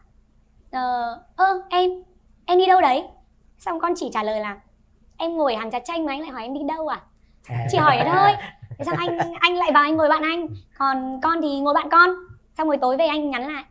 em đi đâu đấy? Xong con chỉ trả lời là em ngồi hàng trà chanh, mà anh lại hỏi em đi đâu à? Chỉ hỏi thế thôi. Thế xong anh lại vào anh ngồi bạn anh, còn con thì ngồi bạn con. Xong rồi tối về anh nhắn lại,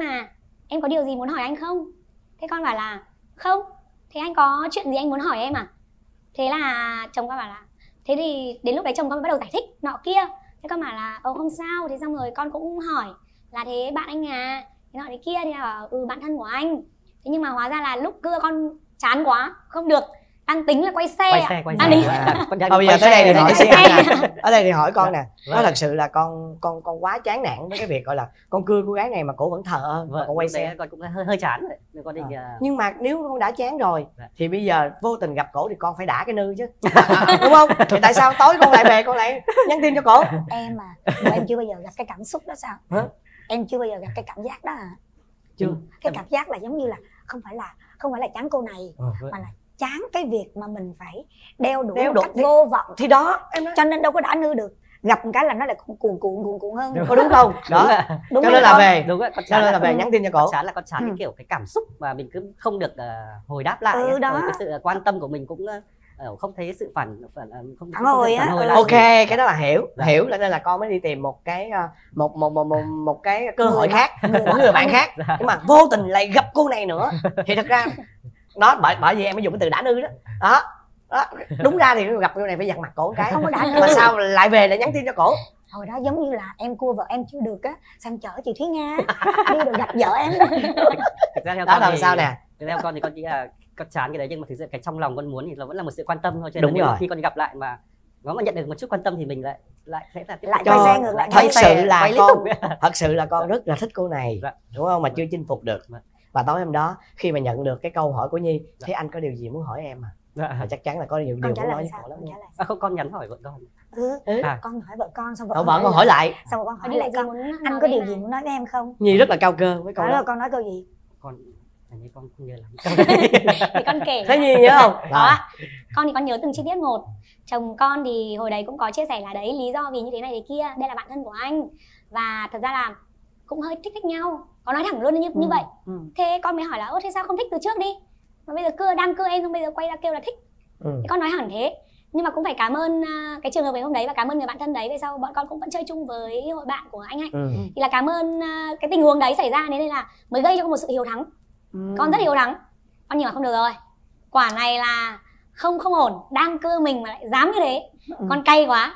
em có điều gì muốn hỏi anh không? Thế con bảo là không. Thế anh có chuyện gì anh muốn hỏi em à? Thế là chồng con bảo là, thế thì đến lúc đấy chồng con bắt đầu giải thích nọ kia. Thế con bảo là không sao. Thế xong rồi con cũng hỏi là thế bạn anh à, thế nọ thế kia, thì là bạn thân của anh. Thế nhưng mà hóa ra là lúc cưa con chán quá, không được, đang tính là quay xe. Bây giờ tới đây thì hỏi Xi Hạnh nè, ở đây thì hỏi con nè, nói thật sự là con quá chán nản với cái việc gọi là con cưa cô gái này mà cổ vẫn thờ mà con quay xe. Con cũng hơi chán rồi. Con định nhưng mà nếu con đã chán rồi thì bây giờ vô tình gặp cổ thì con phải đả cái nư chứ, đúng không? Thì tại sao tối con lại về con lại nhắn tin cho cổ? Em em chưa bao giờ gặp cái cảm xúc đó sao? Em chưa bao giờ gặp cái cảm giác đó à? Chưa. Cái cảm giác là giống như là không phải là chán cô này, mà là chán cái việc mà mình phải đeo đuổi một cách vô vọng. Thì đó em nói, cho nên đâu có đả nư được, gặp một cái là nó lại cuồn hơn. Có đúng không? Đó. Đúng cho nên là về, đúng rồi, cho nên là về nhắn tin cho cổ. Con chán cái kiểu cái cảm xúc mà mình cứ không được hồi đáp lại. Đó. Cái sự quan tâm của mình cũng không thấy sự phản hồi á. Ok, cái đó là hiểu là nên là con mới đi tìm một cái một cái cơ hội khác, một người bạn khác, nhưng mà vô tình lại gặp cô này nữa thì thật ra đó, bởi vì em mới dùng cái từ đả nư đó. Đúng ra thì gặp cô này phải giặt mặt cổ một cái, không có đả nư, mà sao lại về để nhắn tin cho cổ? Hồi đó giống như là em cua vợ em chưa được á, xong chở chị Thúy Nga đi được gặp vợ em. Thực ra theo đó con là thì, sao nè? Theo con thì con nghĩ là con chán cái đấy, nhưng mà thực sự cái trong lòng con muốn thì nó vẫn là một sự quan tâm thôi. Cho đúng nên rồi. Khi con gặp lại mà nó mà nhận được một chút quan tâm thì mình lại sẽ là tiếp lại tục quay xe ngược lại. Thật sự là con rất là thích cô này, đúng không, mà chưa chinh phục được. Và tối hôm đó khi mà nhận được cái câu hỏi của Nhi, thế anh có điều gì muốn hỏi em à? Chắc chắn là có nhiều điều muốn nói với cổ lắm. Không, con nhắn hỏi vợ con. Con hỏi vợ con, xong vợ con hỏi lại, xong rồi con hỏi lại con, anh có điều gì muốn nói với em không? Nhi rất là cao cơ với câu đó. Con nói câu gì? Con không nhớ lắm. Thì con kể. Thế Nhi nhớ không? Đó. Con thì con nhớ từng chi tiết một. Chồng con thì hồi đấy cũng có chia sẻ là đấy, lý do vì như thế này thế kia, đây là bạn thân của anh, và thật ra là cũng hơi thích nhau. Có nói thẳng luôn như vậy. Thế con mới hỏi là thế sao không thích từ trước đi, mà bây giờ đang cưa em, xong bây giờ quay ra kêu là thích. Thì con nói hẳn thế. Nhưng mà cũng phải cảm ơn cái trường hợp ngày hôm đấy, và cảm ơn người bạn thân đấy. Về sau bọn con cũng vẫn chơi chung với hội bạn của anh Hạnh. Thì là cảm ơn cái tình huống đấy xảy ra, nên là mới gây cho con một sự hiếu thắng. Con rất hiếu thắng. Con nhìn mà không được rồi, quả này là không ổn, đang cưa mình mà lại dám như thế. Con cay quá.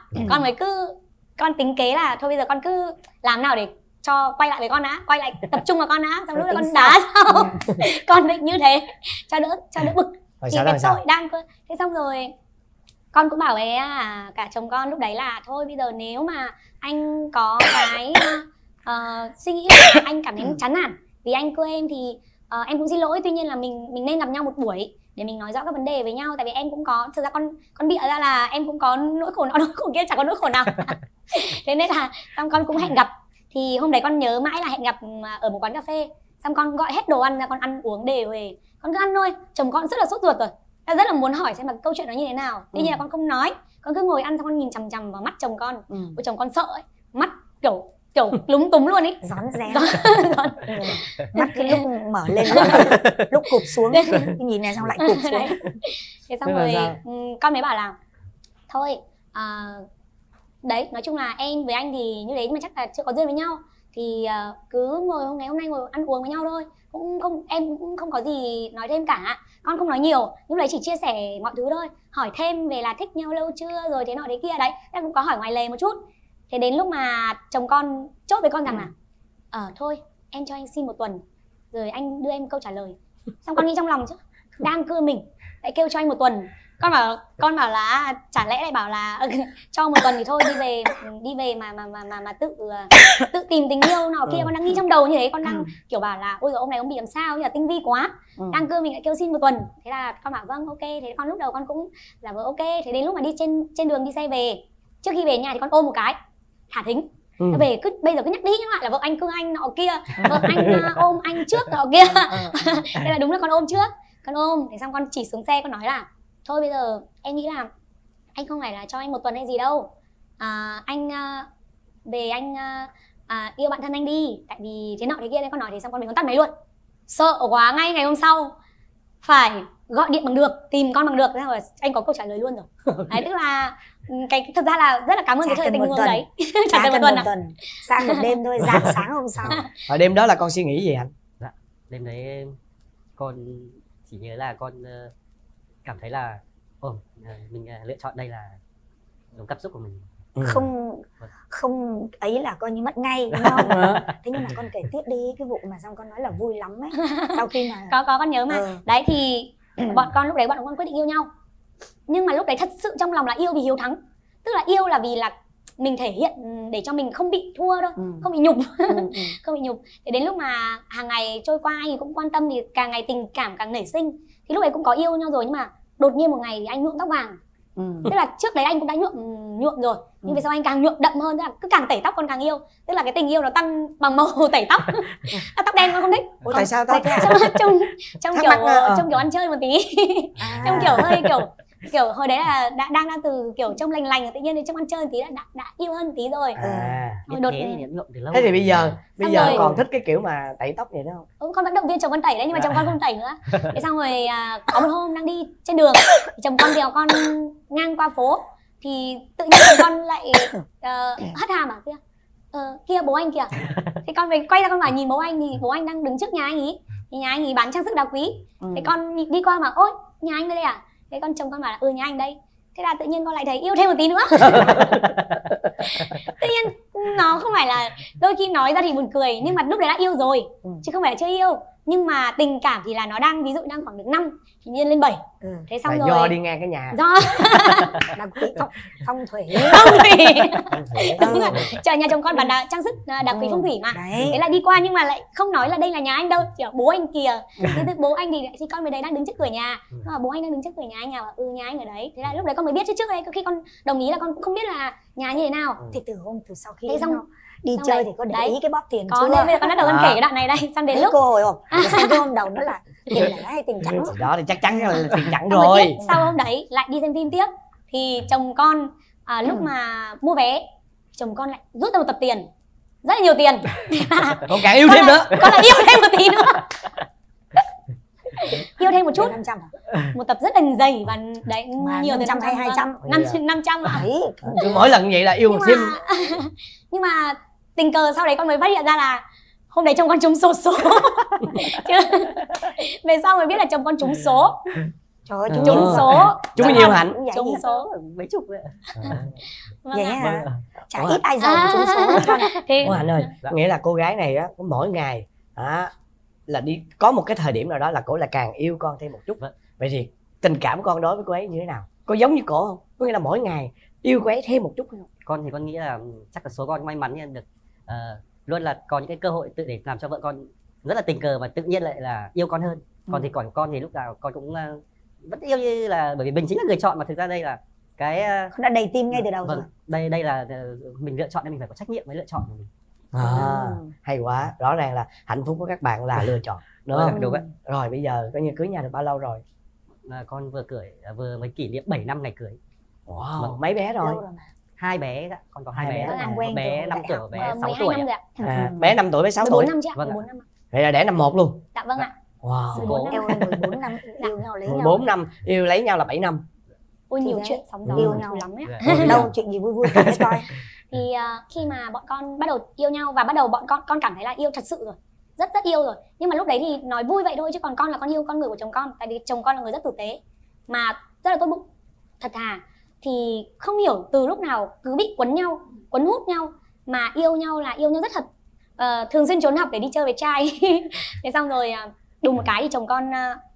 Con tính kế là thôi bây giờ con cứ làm nào để cho quay lại với con đã, quay lại tập trung vào con đã, xong lúc đó con đá sau. Con định như thế cho đỡ bực. Thì cái tội đang cưa. Thế xong rồi con cũng bảo với cả chồng con lúc đấy là thôi bây giờ nếu mà anh có cái suy nghĩ là anh cảm thấy chán nản vì anh cưa em thì em cũng xin lỗi. Tuy nhiên là mình nên gặp nhau một buổi để mình nói rõ các vấn đề với nhau. Tại vì em cũng có, thực ra con bịa ra là em cũng có nỗi khổ nọ nỗi khổ kia, chẳng có nỗi khổ nào. Thế nên là xong con cũng hẹn gặp. Thì hôm đấy con nhớ mãi là hẹn gặp ở một quán cà phê. Xong con gọi hết đồ ăn ra, con ăn uống đề huề, con cứ ăn thôi. Chồng con rất là sốt ruột rồi, rất là muốn hỏi xem là câu chuyện nó như thế nào. Tuy nhiên là con không nói, con cứ ngồi ăn, xong con nhìn chằm chằm vào mắt chồng con. Chồng con sợ ấy, mắt kiểu kiểu lúng túng luôn ý. Rón rén. Rón. Mắt cái lúc mở lên lúc cụp xuống, cái nhìn này xong lại cụp xuống. Thế xong Thế là rồi sao? con mới bảo là thôi đấy, nói chung là em với anh thì như đấy, nhưng mà chắc là chưa có duyên với nhau, thì cứ ngồi ngày hôm nay ngồi ăn uống với nhau thôi, cũng không, em cũng không có gì nói thêm cả. Con không nói nhiều, lúc đấy chỉ chia sẻ mọi thứ thôi, hỏi thêm về là thích nhau lâu chưa rồi thế nọ thế kia đấy, em cũng có hỏi ngoài lề một chút. Thế đến lúc mà chồng con chốt với con rằng là thôi em cho anh xin 1 tuần rồi anh đưa em câu trả lời. Xong con nghĩ trong lòng chứ, đang cưa mình lại kêu cho anh 1 tuần. Con bảo là chả lẽ lại bảo là cho 1 tuần thì thôi đi về mà tự tìm tình yêu nào kia. Con đang nghĩ trong đầu như thế, con đang kiểu bảo là ôi giời, ông này ông bị làm sao, như là tinh vi quá. Đang cưa mình lại kêu xin 1 tuần. Thế là con bảo vâng ok. Thế con lúc đầu con cũng là vâng ok. Thế đến lúc mà đi trên đường đi xe về, trước khi về nhà thì con ôm một cái thả thính. Về bây giờ cứ nhắc đi nhắc lại là vợ anh cưng anh nọ kia, vợ anh ôm anh trước nọ kia. Thế là đúng là con ôm trước, con ôm. Thế xong con chỉ xuống xe, con nói là thôi bây giờ em nghĩ là anh không phải là cho anh 1 tuần hay gì đâu, anh về anh yêu bạn thân anh đi, tại vì thế nọ thế kia. Đấy, con nói thế xong con bị con tắt máy luôn, sợ quá. Ngay ngày hôm sau phải gọi điện bằng được, tìm con bằng được, thế rồi anh có câu trả lời luôn rồi. Đấy, tức là cái thực ra là rất là cảm ơn cái thời tình huống đấy. Chả cần 1 tuần, sang 1 đêm thôi, rạng sáng hôm sau. Ở đêm đó là con suy nghĩ gì anh? Dạ, đêm đấy con chỉ nhớ là con cảm thấy là mình lựa chọn đây là đúng cảm xúc của mình. Không ấy là coi như mất ngay, đúng không? Thế nhưng mà con kể tiếp đi cái vụ mà xong con nói là vui lắm ấy. Sau khi mà có con nhớ mà. Đấy thì bọn con lúc đấy bọn con quyết định yêu nhau. Nhưng mà lúc đấy thật sự trong lòng là yêu vì hiếu thắng. Tức là yêu là vì là mình thể hiện để cho mình không bị thua thôi, không bị nhục. Không bị nhục. Thế đến lúc mà hàng ngày trôi qua anh thì cũng quan tâm, thì càng ngày tình cảm càng nảy sinh. Thì lúc đấy cũng có yêu nhau rồi, nhưng mà đột nhiên một ngày thì anh nhuộm tóc vàng. Tức là trước đấy anh cũng đã nhuộm rồi, nhưng về sau anh càng nhuộm đậm hơn, tức là cứ càng tẩy tóc con càng yêu. Tức là cái tình yêu nó tăng bằng màu tẩy tóc. Tóc đen con không thích. Ủa tại sao ta? Trông kiểu ăn chơi một tí. Trông kiểu hơi kiểu hồi đấy là đang từ kiểu trông lành lành, tự nhiên thì trông ăn chơi một tí đã yêu hơn một tí rồi. Đột thế thì nhuộm từ lâu. Thế thì bây giờ rồi, còn thích cái kiểu mà tẩy tóc vậy đó không? Con vẫn động viên chồng con tẩy đấy, nhưng mà chồng con không tẩy nữa. Thế xong rồi có một hôm đang đi trên đường, chồng con đèo con ngang qua phố, thì tự nhiên chồng con lại hất hàm kia, kia bố anh kìa. Thế con mới quay ra con bảo nhìn bố anh, thì bố anh đang đứng trước nhà anh ý, thì nhà anh ý bán trang sức đá quý. Thế con đi qua mà ôi nhà anh đây à? Thế con chồng con bảo là nhà anh đây. Thế là tự nhiên con lại thấy yêu thêm một tí nữa. Tự nhiên nó không phải là, đôi khi nói ra thì buồn cười, nhưng mà lúc đấy đã yêu rồi, chứ không phải là chưa yêu. Nhưng mà tình cảm thì là nó đang, ví dụ đang khoảng được 5 thì nhiên lên 7. Thế xong là rồi do đi ngang cái nhà. Do đá quý phong thủy. Chờ nhà chồng con bán trang sức đá quý phong thủy mà. Đấy. Thế là đi qua nhưng mà lại không nói là đây là nhà anh đâu, chỉ bố anh kìa. Thế bố anh thì con về đấy đang đứng trước cửa nhà. Mà bố anh đang đứng trước cửa nhà anh à? Nhà anh ở đấy. Thế là lúc đấy con mới biết, chứ trước đây khi con đồng ý là con cũng không biết là nhà như thế nào. Thì từ sau khi đi chơi đấy, thì có để ý cái bóp tiền có, chưa? nên bây giờ con bắt đầu con kể cái đoạn này đây, xong đến lúc cô hồi không? Xong cái hôm đầu nó là tiền lẻ hay tiền trắng. Đó thì chắc chắn là tiền trắng rồi. Sau hôm đấy lại đi xem phim tiếp, thì chồng con lúc mà mua vé, chồng con lại rút ra một tập tiền, rất là nhiều tiền. Con càng yêu thêm nữa. Con lại yêu thêm một tí nữa. Yêu thêm một chút. 500 một tập rất là dày và đấy mà nhiều 500 hay 200. 500 ạ. Cứ mỗi lần vậy là yêu một thêm. Nhưng mà tình cờ sau đấy con mới phát hiện ra là hôm đấy chồng con trúng số. Về sau mới biết là chồng con trúng số. Trời ơi, trúng số. Trúng nhiều hẳn. Trúng số mấy chục vậy. Vậy hả? Chả ít ai giàu trúng số. Thế Anh ơi, nghĩa là cô gái này á, mỗi ngày là đi có một cái thời điểm nào đó là cổ là càng yêu con thêm một chút. Vậy thì tình cảm con đối với cô ấy như thế nào? Có giống như cổ không? Có nghĩa là mỗi ngày yêu cô ấy thêm một chút không? Con thì con nghĩ là chắc là số con may mắn nhận được luôn là có những cái cơ hội tự để làm cho vợ con rất là tình cờ và tự nhiên lại là yêu con hơn. Còn thì còn con thì lúc nào con cũng vẫn yêu như là, bởi vì mình chính là người chọn mà. Thực ra đây là cái con đã đầy tim ngay từ đầu rồi. Đây là mình lựa chọn nên mình phải có trách nhiệm với lựa chọn của mình. Hay quá, rõ ràng là hạnh phúc của các bạn là lựa chọn, đúng không? Đúng vậy. Rồi bây giờ coi như cưới nhau được bao lâu rồi? Con vừa mới kỷ niệm 7 năm ngày cưới. Wow, mấy bé rồi? 2 bé, con có 2 bé, Vâng, làm một quen bé từ 5 đại tuổi, học. bé 6 12 tuổi. năm rồi ạ. Bé 5 tuổi, bé 6 tuổi. 14 năm chị ạ, Vâng ạ. 14 năm ạ. Vậy là đẻ năm 1 luôn. Dạ vâng ạ. Wow. 14 năm. Eo ơi, 14 năm yêu nhau lấy nhau. 14 năm, yêu lấy nhau là 7 năm. Ôi Thì nhiều đấy, chuyện sóng gió yêu nhiều nhau. thứ lắm ấy ạ. Dạ. Đâu chuyện gì vui vui kể coi. Thì khi mà bọn con bắt đầu yêu nhau và bắt đầu bọn con cảm thấy là yêu thật sự rồi, rất rất yêu rồi, nhưng mà lúc đấy thì nói vui vậy thôi, chứ còn con là con yêu con người của chồng con, tại vì chồng con là người rất tử tế mà rất là tốt bụng, thật thà. Thì không hiểu từ lúc nào cứ bị quấn nhau, quấn hút nhau, mà yêu nhau là yêu nhau rất thật. Thường xuyên trốn học để đi chơi với trai. Thế xong rồi đùng một cái thì chồng con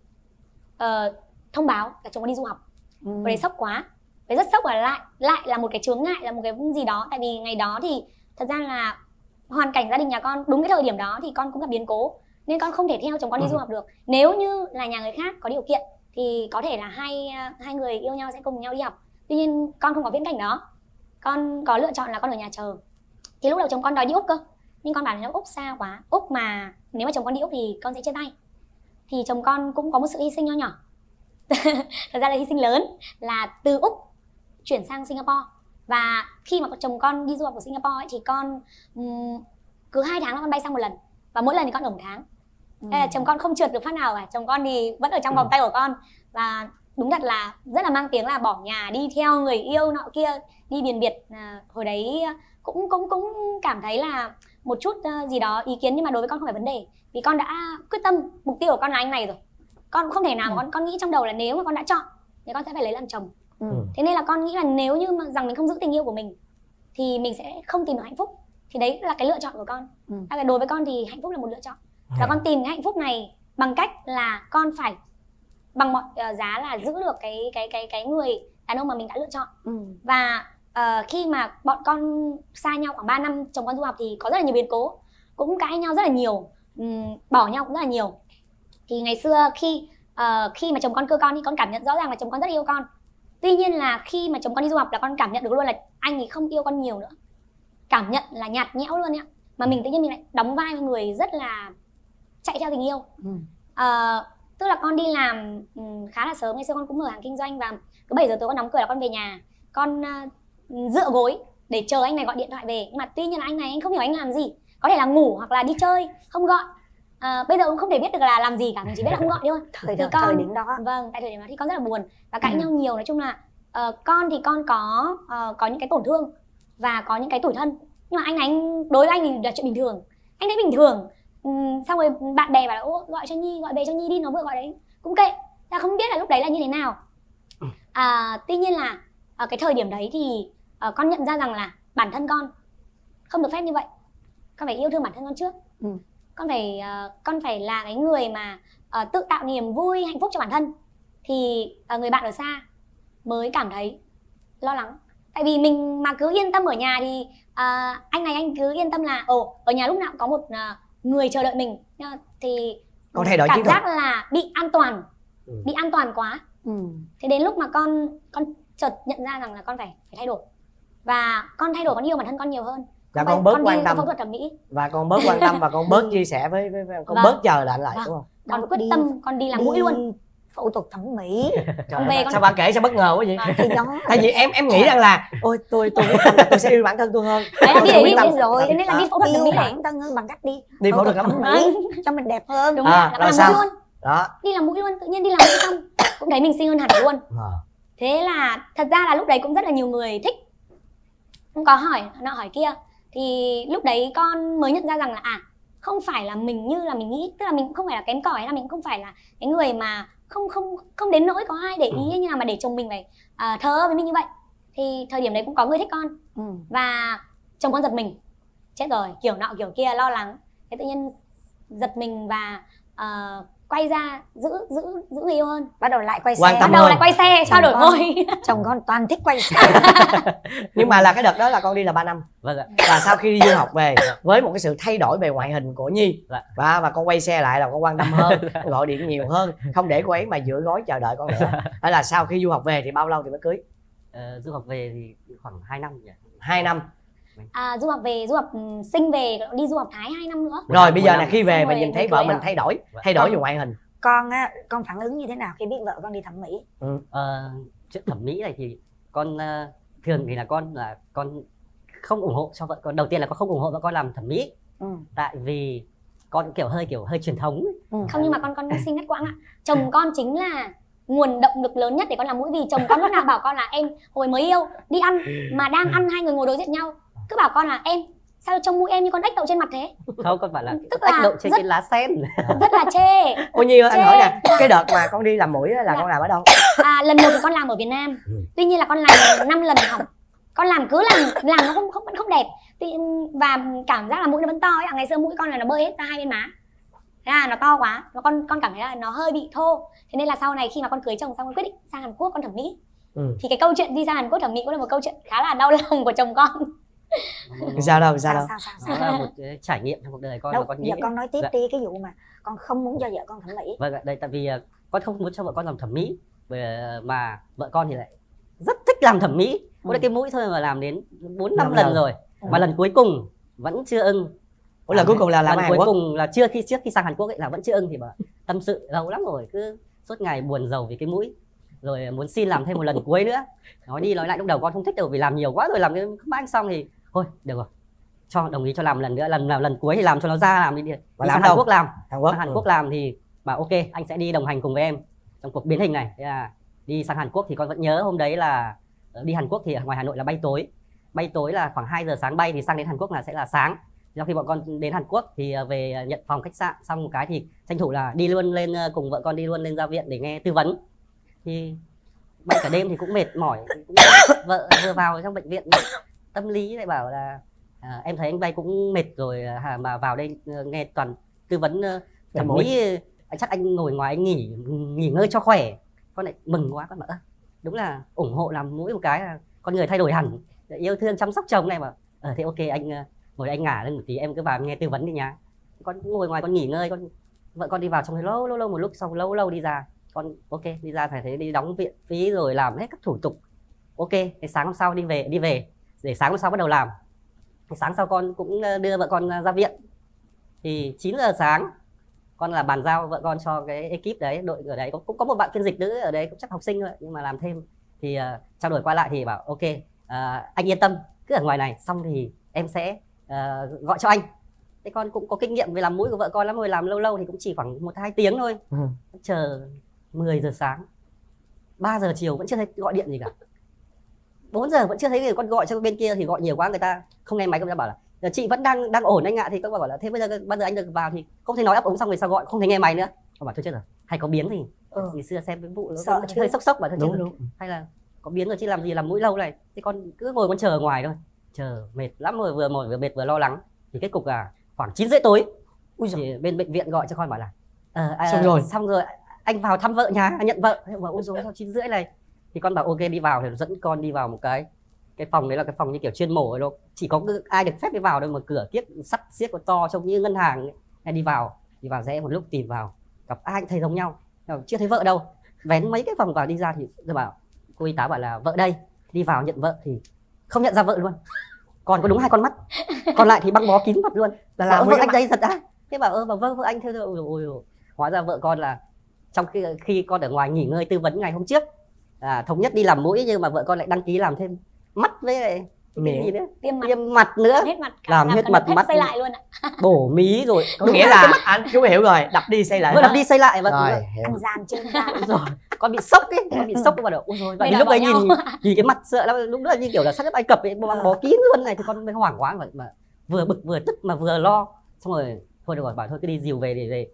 thông báo là chồng con đi du học. Và đấy sốc quá, đấy rất sốc, và lại là một cái chướng ngại, là một cái gì đó. Tại vì ngày đó thì thật ra là hoàn cảnh gia đình nhà con đúng cái thời điểm đó thì con cũng gặp biến cố, nên con không thể theo chồng con đi du học được. Nếu như là nhà người khác có điều kiện thì có thể là hai người yêu nhau sẽ cùng nhau đi học. Tuy nhiên con không có viễn cảnh đó, con có lựa chọn là con ở nhà chờ. Thì lúc đầu chồng con đòi đi Úc cơ, nhưng con bảo là Úc xa quá, Úc mà nếu mà chồng con đi Úc thì con sẽ chia tay. Thì chồng con cũng có một sự hy sinh nho nhỏ. Thật ra là hy sinh lớn, là từ Úc chuyển sang Singapore. Và khi mà chồng con đi du học ở Singapore ấy, thì con cứ 2 tháng là con bay sang một lần, và mỗi lần thì con ở 1 tháng. Thế là chồng con không trượt được phát nào cả, chồng con thì vẫn ở trong vòng tay của con. Và đúng thật là rất là mang tiếng là bỏ nhà đi theo người yêu nọ kia, đi biển biệt. Hồi đấy cũng cảm thấy là một chút gì đó ý kiến, nhưng mà đối với con không phải vấn đề, vì con đã quyết tâm, mục tiêu của con là anh này rồi. Con cũng không thể nào mà con nghĩ trong đầu là nếu mà con đã chọn thì con sẽ phải lấy làm chồng. Thế nên là con nghĩ là nếu như mà rằng mình không giữ tình yêu của mình thì mình sẽ không tìm được hạnh phúc. Thì đấy là cái lựa chọn của con. Đối với con thì hạnh phúc là một lựa chọn, và con tìm cái hạnh phúc này bằng cách là con phải bằng mọi giá là giữ được cái người đàn ông mà mình đã lựa chọn. Và khi mà bọn con xa nhau khoảng 3 năm, chồng con du học thì có rất là nhiều biến cố, cũng cãi nhau rất là nhiều, bỏ nhau cũng rất là nhiều. Thì ngày xưa khi mà chồng con cưa con thì con cảm nhận rõ ràng là chồng con rất yêu con. Tuy nhiên là khi mà chồng con đi du học là con cảm nhận được luôn là anh ấy không yêu con nhiều nữa, cảm nhận là nhạt nhẽo luôn ạ. Mà mình tự nhiên mình lại đóng vai một người rất là chạy theo tình yêu. Tức là con đi làm khá là sớm, ngày xưa con cũng mở hàng kinh doanh, và cứ 7 giờ tối con đóng cửa là con về nhà, con dựa gối để chờ anh này gọi điện thoại về. Nhưng mà tuy nhiên là anh này anh không hiểu anh làm gì, có thể là ngủ hoặc là đi chơi không gọi. Bây giờ cũng không thể biết được là làm gì cả, mình chỉ biết là không gọi thôi. Thời điểm đó. Vâng, tại thời điểm đó thì con rất là buồn và cãi nhau nhiều. Nói chung là con thì con có những cái tổn thương và có những cái tủi thân, nhưng mà anh này đối với anh thì là chuyện bình thường, anh thấy bình thường. Xong rồi bạn bè bảo là ô, gọi cho Nhi, gọi về cho Nhi đi, nó vừa gọi đấy, cũng kệ. Ta không biết là lúc đấy là như thế nào. Tuy nhiên là ở cái thời điểm đấy thì con nhận ra rằng là bản thân con không được phép như vậy. Con phải yêu thương bản thân con trước. Con phải là cái người mà tự tạo niềm vui, hạnh phúc cho bản thân. Thì người bạn ở xa mới cảm thấy lo lắng. Tại vì mình mà cứ yên tâm ở nhà thì anh này anh cứ yên tâm là ở nhà lúc nào cũng có một người chờ đợi mình, thì con thay đổi cảm chiến thuật. giác là bị an toàn, bị an toàn quá. Thế đến lúc mà con chợt nhận ra rằng là con phải thay đổi, và con thay đổi, con yêu bản thân con nhiều hơn. Và con bớt quan đi tâm phẫu thuật thẩm mỹ, và con bớt quan tâm và con bớt chia sẻ với con bớt chờ đợi lại, đúng không? con quyết tâm con đi làm mũi luôn. Phẫu thuật thẩm mỹ. Trời về ơi, con- sao bạn kể sao bất ngờ quá vậy? Thì đó. Tại vì em nghĩ rằng là ôi tôi quyết tâm là tôi sẽ yêu bản thân tôi hơn. Đấy, Tôi đi sẽ để quyết đi tâm. rồi, thế nên là đi phẫu thuật thẩm Yêu mỹ để bản thân hơn bằng cách đi Phẫu thuật thẩm mỹ cho mình đẹp hơn. đúng rồi, là rồi làm sao? mũi luôn, Đó. đi làm mũi luôn. Tự nhiên đi làm mũi xong cũng thấy mình xinh hơn hẳn luôn. Thế là thật ra là lúc đấy cũng rất là nhiều người thích, cũng có hỏi nọ hỏi kia. Thì lúc đấy con mới nhận ra rằng là không phải là mình như là mình nghĩ, tức là mình cũng không phải là kém cỏi, hay là mình cũng không phải là cái người mà không đến nỗi có ai để ý như là mà để chồng mình phải thờ ơ với mình như vậy. Thì thời điểm đấy cũng có người thích con, và chồng con giật mình, chết rồi, kiểu nọ kiểu kia, lo lắng. Thế tự nhiên giật mình và quay ra giữ người yêu hơn, Bắt đầu lại quay Quan xe. tâm bắt đầu hơn. lại quay xe, trao đổi Chồng con. ngôi. Chồng con toàn thích quay xe. Nhưng mà là cái đợt đó là con đi là 3 năm. Vâng ạ. Và sau khi đi du học về với một cái sự thay đổi về ngoại hình của Nhi, Dạ. và con quay xe lại là con quan tâm hơn, con gọi điện nhiều hơn, không để cô ấy mà dựa gối chờ đợi con nữa. Hay là sau khi du học về thì bao lâu thì mới cưới? Du học về thì khoảng 2 năm nhỉ. 2 năm. Du học về, du học sinh về, đi du học Thái 2 năm nữa. Rồi bây giờ là năm. khi về Xong và rồi nhìn thấy mới vợ cưới mình ạ. thay đổi về ngoại hình. Con phản ứng như thế nào khi biết vợ con đi thẩm mỹ? Chuyện thẩm mỹ này thì con thường thì là con không ủng hộ cho vợ con. Đầu tiên là con không ủng hộ vợ con làm thẩm mỹ. Tại vì con kiểu hơi truyền thống ấy. Không, nhưng mà con xin ngắt quãng ạ. Chồng con chính là nguồn động lực lớn nhất để con làm mũi, vì chồng con lúc nào bảo con là em hồi mới yêu đi ăn mà đang ăn hai người ngồi đối diện nhau cứ bảo con là em sao trông mũi em như con ếch đậu trên mặt thế. Không, con bảo là Tức ếch là đậu trên rất- cái lá sen. Rất là chê. Ô Nhi ơi, anh Chê. hỏi nè, cái đợt mà con đi làm mũi á là con làm ở đâu? Lần một thì con làm ở Việt Nam, tuy nhiên là con làm 5 lần hỏng. Con làm cứ làm nó vẫn không đẹp. Và cảm giác là mũi nó vẫn to ấy. Ngày xưa mũi con là nó bơi hết ra hai bên má, thế là nó to quá và con cảm thấy là nó hơi bị thô. Thế nên là sau này khi mà con cưới chồng xong con quyết định sang Hàn Quốc con thẩm mỹ. Thì cái câu chuyện đi sang Hàn Quốc thẩm mỹ cũng là một câu chuyện khá là đau lòng của chồng con. Sao đâu? sao Nó là một cái trải nghiệm trong cuộc đời con. đâu Mà con nghĩ giờ con nói tiếp Dạ. đi cái vụ mà con không muốn cho vợ con thẩm mỹ. Vâng ạ, đây tại vì con không muốn cho vợ con làm thẩm mỹ, mà vợ con thì lại rất thích làm thẩm mỹ. Mỗi cái mũi thôi mà làm đến 4-5 lần rồi, mà lần cuối cùng vẫn chưa ưng. Ủa lần cuối cùng là làm ở lần Hàn cuối Quốc? cùng là trước khi sang Hàn Quốc ấy là vẫn chưa ưng, thì bảo tâm sự lâu lắm rồi, cứ suốt ngày buồn rầu vì cái mũi, rồi muốn xin làm thêm một lần cuối nữa. Nói đi nói lại lúc đầu con không thích đâu, vì làm nhiều quá rồi, làm cái mãi xong thì thôi được rồi, cho đồng ý cho làm lần nữa, lần cuối thì làm cho nó ra làm đi. Và Đi làm sang Hàn đâu? Quốc làm. Hàn Quốc. Sang Hàn Quốc làm thì bảo ok anh sẽ đi đồng hành cùng với em trong cuộc biến hình này. Thế là đi sang Hàn Quốc thì con vẫn nhớ hôm đấy là đi Hàn Quốc thì ngoài Hà Nội là bay tối là khoảng 2 giờ sáng bay, thì sang đến Hàn Quốc là sẽ là sáng. Sau khi bọn con đến Hàn Quốc thì về nhận phòng khách sạn xong một cái thì tranh thủ là đi luôn lên cùng vợ con đi luôn lên ra viện để nghe tư vấn. Thì bay cả đêm thì cũng mệt mỏi, cũng vợ vừa vào trong bệnh viện tâm lý lại bảo là em thấy anh bay cũng mệt rồi mà vào đây nghe toàn tư vấn thẩm mỹ, chắc anh ngồi ngoài anh nghỉ ngơi cho khỏe. Con lại mừng quá, con bảo đúng là ủng hộ làm mũi một cái là con người thay đổi hẳn, yêu thương chăm sóc chồng này mà. Thế ok anh ngồi anh ngả lên một tí, em cứ vào nghe tư vấn đi nhá. Con cũng ngồi ngoài con nghỉ ngơi, vợ con đi vào trong lâu một lúc, xong lâu đi ra. Con ok đi ra phải thấy đi đóng viện phí rồi làm hết các thủ tục. Ok, cái sáng hôm sau đi về để sáng hôm sau bắt đầu làm. Thì sáng sau con cũng đưa vợ con ra viện. Thì 9 giờ sáng con là bàn giao vợ con cho cái ekip đấy, đội ở đấy cũng có một bạn phiên dịch nữ ở đấy, cũng chắc học sinh thôi nhưng mà làm thêm. Thì trao đổi qua lại thì bảo ok anh yên tâm, cứ ở ngoài này xong thì em sẽ gọi cho anh. Thế con cũng có kinh nghiệm về làm mũi của vợ con lắm rồi, làm lâu thì cũng chỉ khoảng 1-2 tiếng thôi. Chờ 10 giờ sáng, 3 giờ chiều vẫn chưa thấy gọi điện gì cả, 4 giờ vẫn chưa thấy người. Con gọi cho bên kia thì gọi nhiều quá người ta không nghe máy, người ta bảo là chị vẫn đang ổn anh ạ. Thì con bảo là thế bây giờ anh được vào thì không thấy nói ấp ống, xong rồi sao gọi không thấy nghe máy nữa. Con bảo thôi chết rồi, hay có biến gì. Ngày xưa xem cái vụ nó hơi sốc mà thôi chết rồi. Hay là có biến rồi chứ làm gì làm mũi lâu này. Thì con cứ ngồi con chờ ở ngoài thôi, chờ mệt lắm rồi, vừa mệt vừa lo lắng. Thì kết cục là khoảng 9 rưỡi tối thì bên bệnh viện gọi cho con bảo là xong rồi anh vào thăm vợ nhà, nhận vợ. Thế bảo ôi dồi sao 9 rưỡi này. Thì con bảo ok đi vào, thì dẫn con đi vào một cái phòng đấy là cái phòng như kiểu chuyên mổ ấy, chỉ có ai được phép đi vào đâu, mà cửa kiếc sắt xiếc có to trông như ngân hàng ấy. Đi vào rẽ một lúc tìm vào gặp ai cũng thấy giống nhau, chưa thấy vợ đâu. Vén mấy cái phòng vào đi ra thì tôi bảo cô y tá bảo là vợ đây. Đi vào nhận vợ thì không nhận ra vợ luôn, còn có đúng 2 con mắt, còn lại thì băng bó kín mặt luôn. Là vợ anh đây thật á. Thế bảo vâng vợ anh thế thôi. Ôi, hóa ra vợ con là trong khi con ở ngoài nghỉ ngơi tư vấn ngày hôm trước thống nhất đi làm mũi, nhưng mà vợ con lại đăng ký làm thêm mắt với lại cái gì nữa, tiêm mặt nữa, làm hết mặt mắt xây lại luôn ạ. bổ mí rồi. Có nghĩa là anh chú hiểu rồi, đập đi xây lại. Vừa đập đi xây lại. Rồi, Ăn gian chứ rồi con bị sốc ấy, bắt đầu ôi rồi. Và lúc đấy nhìn cái mặt sợ lắm, lúc đó như kiểu là sát Ai Cập ấy, bó kín luôn này. Thì con mới hoảng quá mà vừa bực vừa tức mà vừa lo. Xong rồi thôi được rồi, bảo thôi cứ đi dìu về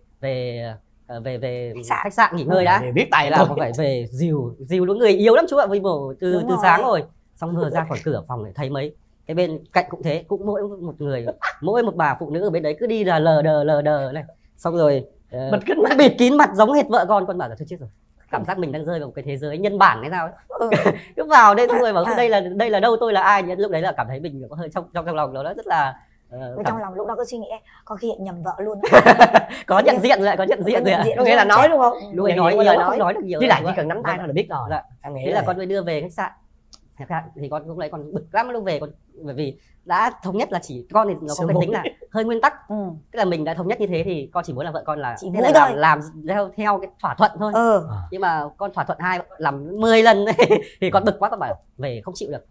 khách sạn nghỉ ngơi đã. Viết tay là phải về dìu đúng, người yếu lắm chú ạ, vì mổ từ sáng rồi. Xong vừa ra khỏi cửa phòng để thấy mấy cái bên cạnh cũng thế, cũng mỗi một người, mỗi một bà phụ nữ ở bên đấy cứ đi là lờ đờ này. Xong rồi bịt kín mặt giống hệt vợ con bảo là thôi chết rồi, cảm giác mình đang rơi vào một cái thế giới nhân bản hay sao ấy. Cứ vào đây thôi bảo đây là đâu, tôi là ai. Lúc đấy là cảm thấy mình có hơi trong lòng nó rất là trong lòng lúc đó có suy nghĩ có khi nhầm vợ luôn. có nhận diện rồi, có nghĩa là nói đúng không? Lúc ấy nói nhiều, không nói được nhiều, với lại chỉ cần nắm tay thôi là biết rồi. Thế là con mới đưa về khách sạn. Thì con lúc đấy còn bực lắm, lúc về con, bởi vì đã thống nhất là chỉ con thì nó có cái tính là hơi nguyên tắc. Tức là mình đã thống nhất như thế thì con chỉ muốn là vợ con là làm theo cái thỏa thuận thôi. Nhưng mà con thỏa thuận 2 làm 10 lần thì con bực quá, con bảo về không chịu được.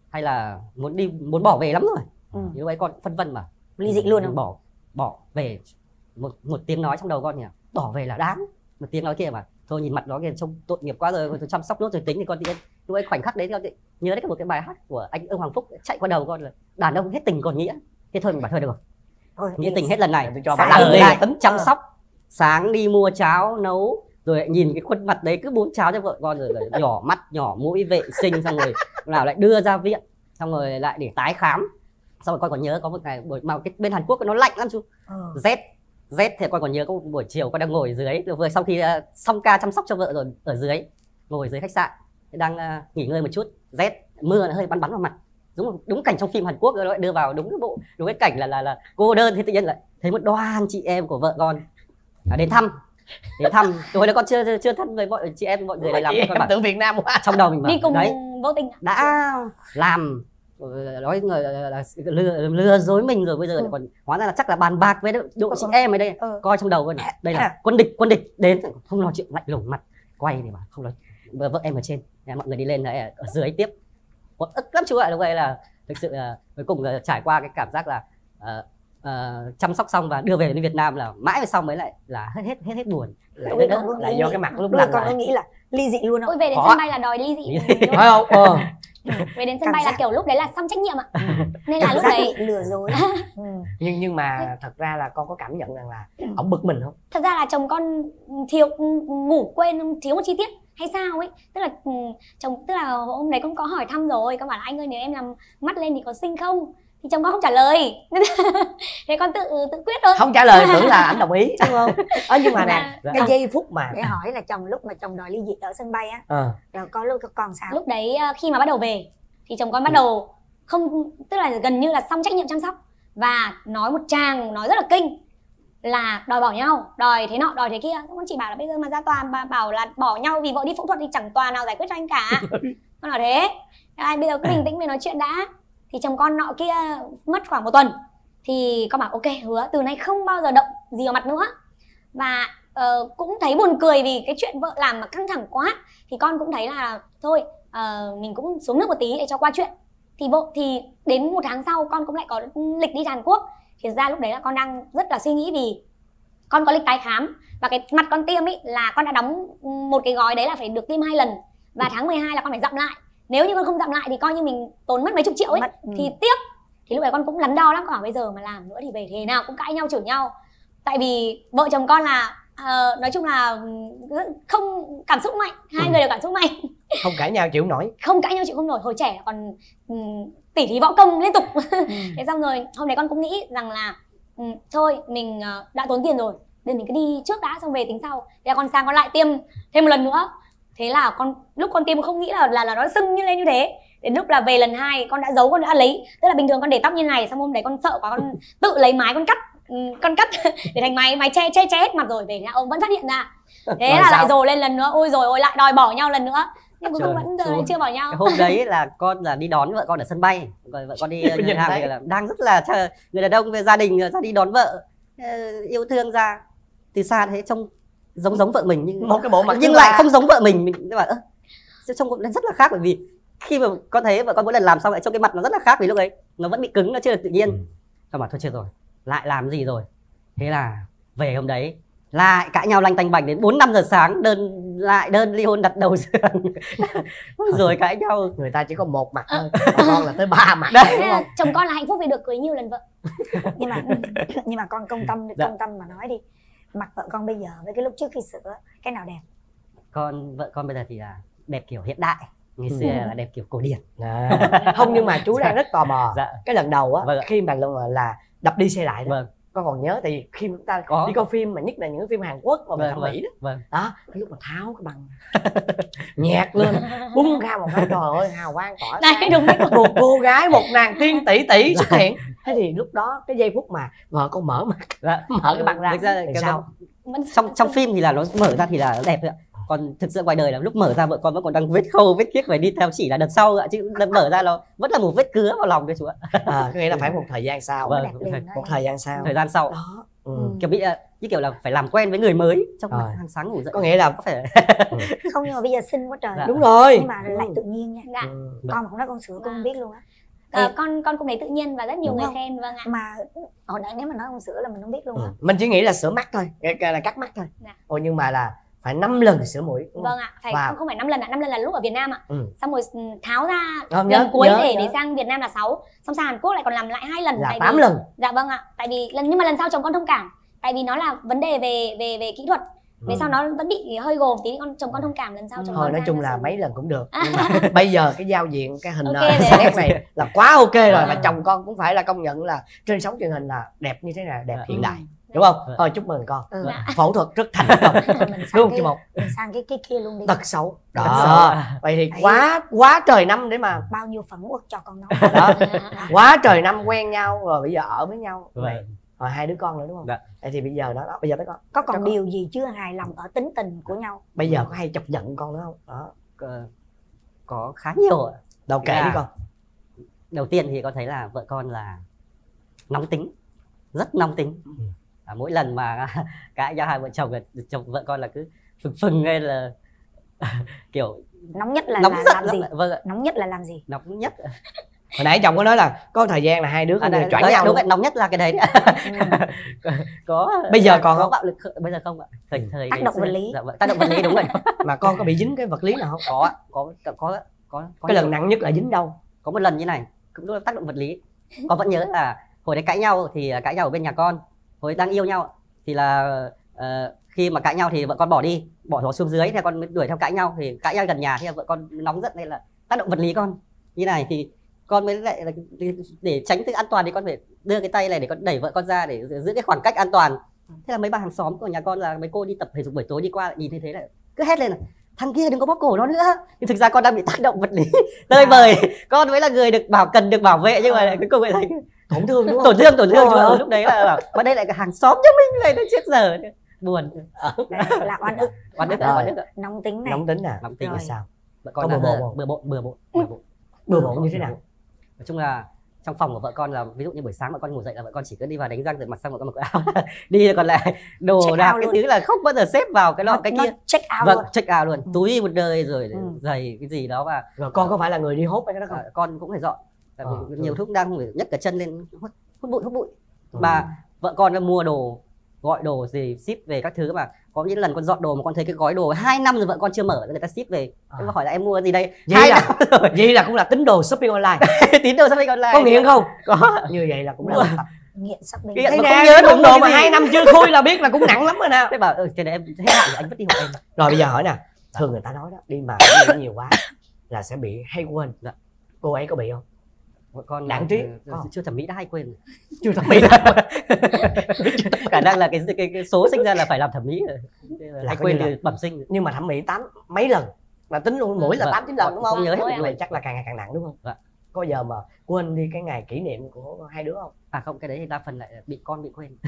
hay là muốn bỏ về lắm rồi. Lúc ấy con phân vân mà Ly dị luôn không? Bỏ về một tiếng nói trong đầu con nhỉ, bỏ về là đáng, một tiếng nói kia mà thôi nhìn mặt nó kia trông tội nghiệp quá rồi, tôi chăm sóc nốt rồi tính. Thì con tự nhiên lúc ấy khoảnh khắc đấy con nhớ đến một cái bài hát của anh Ưng Hoàng Phúc chạy qua đầu con là đàn ông hết tình còn nghĩa. Thế thôi mình bảo thôi được rồi, Thôi, nghĩa tình hết lần này, tôi cho phải bạn đời lại tấm chăm sóc. Sáng đi mua cháo nấu rồi nhìn cái khuôn mặt đấy cứ bún cháo cho vợ con, rồi nhỏ mắt nhỏ mũi vệ sinh, xong rồi nào lại đưa ra viện, xong rồi lại để tái khám. Xong rồi con còn nhớ có một ngày buổi mà cái bên Hàn Quốc nó lạnh lắm chú, rét thì con còn nhớ có một buổi chiều con đang ngồi dưới, vừa sau khi xong ca chăm sóc cho vợ rồi, ở dưới ngồi dưới khách sạn đang nghỉ ngơi một chút, rét mưa nó hơi bắn vào mặt, đúng cảnh trong phim Hàn Quốc rồi, nó lại đưa vào đúng cái cảnh là cô đơn. Thì tự nhiên lại thấy một đoàn chị em của vợ con đến thăm. Hồi đó con chưa thân với mọi chị em mọi người này lắm, con bảo từ Việt Nam quá. trong đầu mình bảo Đi cùng đấy vô tình đã làm nói người là lừa dối mình rồi, bây giờ còn hóa ra là chắc là bàn bạc với đội chị em ở đây. Coi trong đầu con đây là quân địch đến, không nói chuyện, lạnh lùng mặt quay thì mà không nói. Vợ em ở trên, mọi người đi lên đấy ở dưới tiếp, ức lắm chú ạ. Lúc vậy là thực sự cuối cùng trải qua cái cảm giác là chăm sóc xong và đưa về đến Việt Nam là mãi về sau mới lại là hết buồn. Là do cái mặt lúc Lúc lạnh con có lại. nghĩ là ly dị luôn không? ôi về đến Có. sân bay là đòi ly dị đúng Phải không? không? Về đến sân Cảm bay là giác- kiểu lúc đấy là xong trách nhiệm ạ. Nên là Cảm lúc giác đấy bị lừa dối. Nhưng mà thật ra là con có cảm nhận rằng là ổng bực mình không? thật ra là chồng con thiếu ngủ quên thiếu một chi tiết hay sao ấy, tức là chồng, tức là hôm đấy con có hỏi thăm rồi, con bảo là anh ơi nếu em làm mắt lên thì có xinh không, thì chồng con không trả lời. Thế con tự quyết thôi. Không trả lời tưởng là ảnh đồng ý đúng không? Nhưng mà nè, cái giây phút mà Để hỏi là chồng lúc mà chồng đòi ly dị ở sân bay á, rồi có lúc các con sao? Lúc đấy khi mà bắt đầu về thì chồng con bắt đầu không, tức là gần như là xong trách nhiệm chăm sóc và nói một tràng nói rất là kinh là đòi bỏ nhau, đòi thế nọ đòi thế kia. Con chỉ bảo là bây giờ mà ra tòa mà bảo là bỏ nhau vì vợ đi phẫu thuật thì chẳng tòa nào giải quyết cho anh cả. Con nói thế, bây giờ cứ bình tĩnh về nói chuyện đã. Thì chồng con nọ kia mất khoảng 1 tuần thì con bảo ok, hứa từ nay không bao giờ động gì vào mặt nữa. Và cũng thấy buồn cười vì cái chuyện vợ làm mà căng thẳng quá, thì con cũng thấy là thôi mình cũng xuống nước một tí để cho qua chuyện. Thì đến 1 tháng sau con cũng lại có lịch đi Hàn Quốc. Thì thực ra lúc đấy là con đang rất là suy nghĩ vì con có lịch tái khám và cái mặt con tiêm ấy là con đã đóng một cái gói đấy là phải được tiêm 2 lần, và tháng 12 là con phải dặm lại. Nếu như con không dặm lại thì coi như mình tốn mất mấy chục triệu ấy, thì tiếc. Thì lúc đấy con cũng lắn đo lắm, con bảo bây giờ mà làm nữa thì về thế nào cũng cãi nhau chửi nhau. Tại vì vợ chồng con là nói chung là không cảm xúc mạnh, hai người đều cảm xúc mạnh. không cãi nhau chịu nổi. Không cãi nhau chịu không nổi, hồi trẻ còn tỉ thí võ công liên tục. Thế xong rồi hôm đấy con cũng nghĩ rằng là thôi mình đã tốn tiền rồi, nên mình cứ đi trước đã xong về tính sau. Thế là con sang con lại tiêm thêm một lần nữa. Thế là lúc con tiêm không nghĩ là nó sưng như lên như thế. Đến lúc là về lần 2 con đã giấu, con đã lấy, tức là bình thường con để tóc như này, xong hôm đấy con sợ quá con tự lấy mái con cắt để thành mái che hết mặt, rồi về nhà ông vẫn phát hiện ra. Thế là lại dồ lên lần nữa, ôi rồi ôi lại đòi bỏ nhau lần nữa. Nhưng cuối cùng vẫn chưa bỏ nhau. Cái hôm đấy là con là đi đón vợ con ở sân bay, rồi vợ con đi nhà hàng là đang rất là chờ người đàn ông về gia đình ra đi đón vợ, yêu thương ra từ xa thế trông giống vợ mình, nhưng một cái bộ mặt nhưng lại không giống vợ mình bảo trông cũng rất là khác. Bởi vì khi mà con thấy vợ con mỗi lần làm xong lại trông cái mặt nó rất là khác, vì lúc ấy nó vẫn bị cứng, nó chưa được tự nhiên. Con bảo thôi chết rồi, lại làm gì rồi. Thế là về hôm đấy lại cãi nhau lanh tanh bành đến 4-5 giờ sáng, đơn ly hôn đặt đầu giường. Rồi cãi nhau. Người ta chỉ có một mặt thôi, còn con là tới 3 mặt đấy, đúng không? Chồng con là hạnh phúc vì được cưới nhiều lần vợ. nhưng mà con công tâm mà nói đi, mặt vợ con bây giờ với cái lúc trước khi sửa cái nào đẹp? Vợ con bây giờ thì là đẹp kiểu hiện đại, ngày xưa là đẹp kiểu cổ điển. Không, nhưng mà chú đang rất tò mò. Cái lần đầu á, Vâng. khi mà là đập đi xây lại đó, Vâng. con còn nhớ thì khi chúng ta Có. đi coi phim, mà nhất là những phim Hàn Quốc mà về thẩm mỹ đó, Vâng. đó cái lúc mà tháo cái bằng nhẹt lên bung ra một cái, trời ơi hào quang tỏa Đấy, sáng, đúng đấy. một cô gái, một nàng tiên tỷ xuất hiện. Thế thì lúc đó cái giây phút mà vợ con mở mặt, mở cái mặt ra, Thực ra thì cái sao? trong phim thì là nó mở ra thì là đẹp thôi ạ. Còn thực sự ngoài đời là lúc mở ra vợ con vẫn còn đang vết khâu vết kiếc phải đi theo chỉ là đợt sau ạ, chứ đợt mở ra nó vẫn là một vết cứa vào lòng đấy chú ạ. Có nghĩa là phải một thời gian sau. Vâng, một thời gian sau. Thời gian sau. Đó. Kiểu bị như kiểu là phải làm quen với người mới trong hàng sáng ngủ dậy. Có nghĩa là có phải Không, nhưng mà bây giờ xinh quá trời. Dạ. đúng rồi. Nhưng mà lại tự nhiên nha. Dạ. Con mà không nói con sữa con không biết luôn á. Con cũng thấy tự nhiên và rất nhiều Đúng người không? khen. Vâng ạ. Mà hồi nãy nếu mà nói con sữa là mình không biết luôn á. Mình chỉ nghĩ là sửa mắt thôi, là cắt mắt thôi. Dạ. Nhưng mà là phải 5 lần sửa mũi. Vâng ạ, phải Và- không phải 5 lần ạ, 5 lần là lúc ở Việt Nam ạ. Xong rồi tháo ra Nhớ, lần cuối nhớ. để sang Việt Nam là 6. Xong sang Hàn Quốc lại còn làm lại 2 lần. Là tại 8 vì, lần. Dạ vâng ạ, tại vì nhưng mà lần sau chồng con thông cảm. Tại vì nó là vấn đề về kỹ thuật. Về sau nó vẫn bị hơi gồm tí, chồng con thông cảm lần sau chồng Thôi con nói sang chung nó là sửa mấy mũi. lần cũng được. Nhưng mà bây giờ cái giao diện, cái hình Ok nét này là quá ok rồi. Và chồng con cũng phải là công nhận là trên sóng truyền hình là đẹp như thế nào, đẹp hiện đại. Đúng không? Thôi chúc mừng con. Phẫu thuật rất thành công. Luôn chị Một. Mình sang cái kia luôn đi. Tật xấu. Đó. Vậy thì quá trời năm để mà Bao nhiêu phẫu thuật cho con nó. đó. Quá trời năm quen nhau rồi bây giờ ở với nhau. Vâng. Rồi 2 đứa con nữa đúng không? Dạ. Vậy thì bây giờ đó, bây giờ tới con. Có còn điều gì chưa hài lòng ở tính tình của nhau? Bây giờ có hay chọc giận con nữa không? Đó. có khá nhiều ạ. Đâu kể đi con. Đầu tiên thì con thấy là vợ con là nóng tính, rất nóng tính. Mỗi lần mà cãi nhau hai vợ chồng, chồng vợ con là cứ phừng hay là kiểu Nóng nhất là nóng giận làm lắm. gì? Vâng ạ. Nóng nhất là làm gì? Nóng nhất. Hồi nãy chồng có nói là có thời gian là 2 đứa không choảng nhau. Đúng vậy, nóng nhất là cái đấy. Có. Bây giờ còn có không? bạo lực bây giờ không ạ. Tác động vật lý. Dạ vâng, tác động vật lý đúng rồi. Mà con có bị dính cái vật lý nào không? Có ạ, có Cái lần nặng nhất là dính đâu? có một lần như này cũng là tác động vật lý. Con vẫn nhớ là hồi đấy cãi nhau thì cãi nhau ở bên nhà con, hồi đang yêu nhau thì là khi mà cãi nhau thì vợ con bỏ nó xuống dưới thì con mới đuổi theo cãi nhau, thì cãi nhau gần nhà thì vợ con nóng giận nên là tác động vật lý con như này, thì con mới lại là để tránh sự an toàn thì con phải đưa cái tay này để con đẩy vợ con ra để giữ cái khoảng cách an toàn. Thế là mấy bà hàng xóm của nhà con là mấy cô đi tập thể dục buổi tối đi qua lại nhìn thấy thế là cứ hét lên là thằng kia đừng có bóp cổ nó nữa, nhưng thực ra con đang bị tác động vật lý tơi bời. Con mới là người cần được bảo vệ nhưng mà cuối cùng lại thành Tổn thương đúng không? tổn thương nhưng mà lúc đấy là bảo qua đây lại cái hàng xóm cho mình này, nó chết giờ buồn. Đấy, là oan ức. Oan ức Nóng tính này. Nóng tính à? Nóng tính Rồi là sao? vợ con Có là bừa bộn. bừa Bừa bộn như thế nào? Nói chung là trong phòng của vợ con là ví dụ như buổi sáng vợ con ngủ dậy là vợ con chỉ cứ đi vào đánh răng rửa mặt xong vợ con mặc quần áo đi, còn lại đồ Check đạc out cái luôn. thứ là không bao giờ xếp vào cái nọ cái Nó kia. check out Vâng, luôn. check out luôn, túi một đời rồi giày cái gì đó, và Rồi con có phải là người đi hốt cái đó không? con cũng phải dọn. Tại vì nhiều lúc đang phải nhấc cả chân lên hút bụi. Ừ. Mà vợ con đã mua đồ, gọi đồ gì ship về các thứ, mà có những lần con dọn đồ mà con thấy cái gói đồ 2 năm rồi vợ con chưa mở, người ta ship về. Em hỏi là em mua gì đây? Vậy là cũng là tín đồ shopping online. Tín đồ shopping online. Có nghiện không? Có. Như vậy là cũng là tập. Nghiện shopping. Nghiện. Thấy Mà nè, không nhớ cái được đụng đồ mua mà cái gì. 2 năm chưa khui là biết là cũng nặng lắm rồi nè. Thế bảo thế này em hết hạn anh vứt đi hộ em. Rồi bây giờ hỏi nè, thường người ta nói đó, đi mà nghĩ nhiều quá là sẽ bị hay quên. Dạ. Cô ấy có bị không? Vợ con Đảng trí. chưa thẩm mỹ đã hay quên. Chưa thẩm mỹ. Khả năng là cái số sinh ra là phải làm thẩm mỹ rồi. Hay quên từ bẩm sinh. Nhưng mà thẩm mỹ 8 mấy lần là tính luôn, mỗi là 8-9 lần đúng không? Không nhớ hết Mỗi luôn. này chắc là càng ngày càng nặng đúng không? Dạ. Có giờ mà quên đi cái ngày kỷ niệm của 2 đứa không? À không, cái đấy thì đa phần lại bị con bị quên.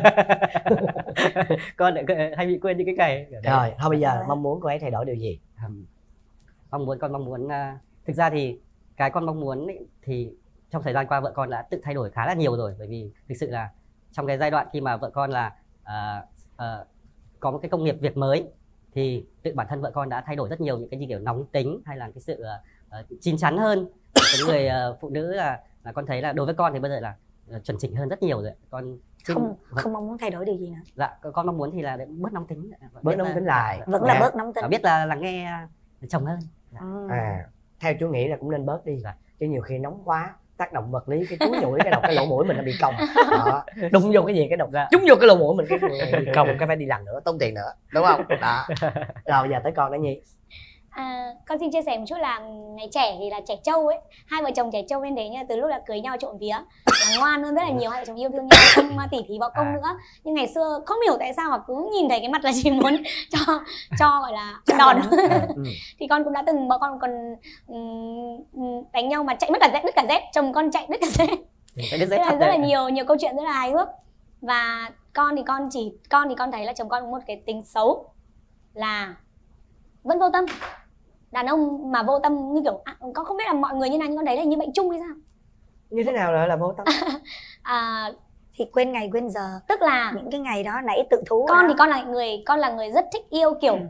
Con lại hay bị quên những cái ngày. Rồi, thôi bây giờ mong muốn cô ấy thay đổi điều gì? Con mong muốn thực ra thì cái con mong muốn ấy, thì trong thời gian qua vợ con đã tự thay đổi khá là nhiều rồi, bởi vì thực sự là trong cái giai đoạn khi mà vợ con là có một cái công nghiệp việc mới thì tự bản thân vợ con đã thay đổi rất nhiều những cái như kiểu nóng tính hay là cái sự chín chắn hơn. Cái người phụ nữ là con thấy là đối với con thì bây giờ là chuẩn chỉnh hơn rất nhiều rồi. Con không mong muốn thay đổi điều gì nữa. Dạ, con mong muốn thì là bớt nóng tính. Bớt nóng tính lại. Vẫn là bớt nóng tính. Biết là nghe chồng hơn. Theo chú nghĩ là cũng nên bớt đi. Dạ. Chứ nhiều khi nóng quá tác động vật lý, cái túi nhủi cái đầu cái lỗ mũi mình nó bị cong đó. Đụng vô cái gì cái đầu trúng vô cái lỗ mũi mình cái bị cong, cái phải đi làm nữa, tốn tiền nữa đúng không? Đó. Rồi bây giờ tới con đó Nhi. Con xin chia sẻ một chút là ngày trẻ thì là trẻ trâu ấy, hai vợ chồng trẻ trâu nên thế nha, từ lúc là cưới nhau trộm vía là ngoan hơn rất là nhiều, hai vợ chồng yêu thương nhau, không tỉ thí vào công nữa. Nhưng ngày xưa không hiểu tại sao mà cứ nhìn thấy cái mặt là chỉ muốn cho gọi là đòn. Thì con cũng đã từng, bọn con còn đánh nhau mà chạy mất cả dép, chồng con chạy đứt cả dép. Rất là nhiều câu chuyện rất là hài hước. Và con thì con thấy là chồng con có một cái tính xấu là vẫn vô tâm. Đàn ông mà vô tâm như kiểu con không biết là mọi người như nào, nhưng con thấy là như bệnh chung hay sao. Như thế nào là vô tâm? thì quên ngày quên giờ, tức là những cái ngày đó nãy tự thú con rồi thì đó. con là người rất thích yêu kiểu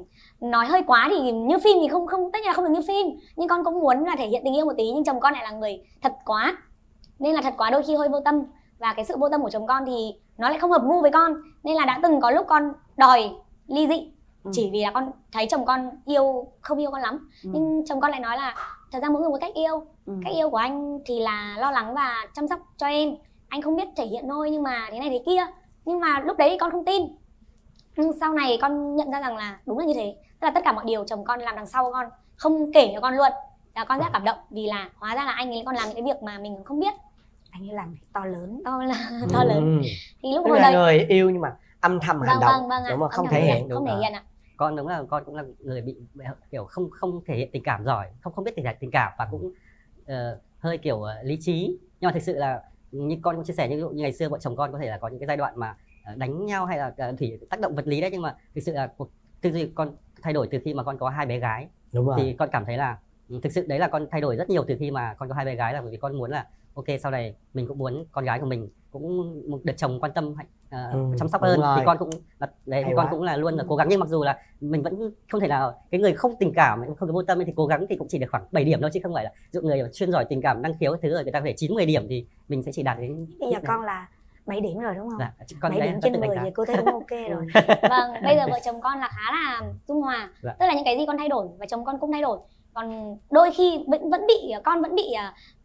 nói hơi quá thì như phim thì không tất nhiên là không được như phim, nhưng con cũng muốn là thể hiện tình yêu một tí, nhưng chồng con lại là người thật quá, nên là thật quá đôi khi hơi vô tâm, và cái sự vô tâm của chồng con thì nó lại không hợp gu với con, nên là đã từng có lúc con đòi ly dị chỉ vì là con thấy chồng con không yêu con lắm. Nhưng chồng con lại nói là thật ra mỗi người một cách yêu, cách yêu của anh thì là lo lắng và chăm sóc cho em, anh không biết thể hiện thôi, nhưng mà thế này thế kia. Nhưng mà lúc đấy thì con không tin, nhưng sau này con nhận ra rằng là đúng là như thế, tức là tất cả mọi điều chồng con làm đằng sau con không kể cho con luôn, là con rất cảm động, vì là hóa ra là anh ấy còn làm những cái việc mà mình không biết. Anh ấy làm to lớn, to lớn. Thì lúc Tức hồi là đấy người yêu nhưng mà âm thầm hành động, vâng ạ, đúng mà không âm thể thầm hiện được. không thể hiện ạ. Con đúng là con cũng là người bị kiểu không thể hiện tình cảm giỏi, không biết thể hiện tình cảm, và cũng hơi kiểu lý trí. Nhưng mà thực sự là như con cũng chia sẻ, như ngày xưa vợ chồng con có thể là có những cái giai đoạn mà đánh nhau hay là thủy tác động vật lý đấy, nhưng mà thực sự là cuộc tư duy con thay đổi từ khi mà con có 2 bé gái. Đúng rồi. Thì con cảm thấy là thực sự đấy là con thay đổi rất nhiều từ khi mà con có 2 bé gái, là bởi vì con muốn là ok, sau này mình cũng muốn con gái của mình cũng được chồng quan tâm chăm sóc hơn. Thì con cũng đấy, thì con cũng là luôn là cố gắng, nhưng mặc dù là mình vẫn không thể nào, cái người không tình cảm, không có vô tâm thì cố gắng thì cũng chỉ được khoảng 7 điểm thôi, chứ không phải là dụ người chuyên giỏi tình cảm, năng khiếu cái thứ rồi người ta có thể 9-10 điểm thì mình sẽ chỉ đạt đến. bây giờ con là 7 điểm rồi đúng không? Dạ, con 7 điểm trên 10 thì cô thấy cũng ok rồi. Vâng, bây giờ vợ chồng con là khá là dung hòa. Dạ. Tức là những cái gì con thay đổi và chồng con cũng thay đổi. Còn đôi khi con vẫn bị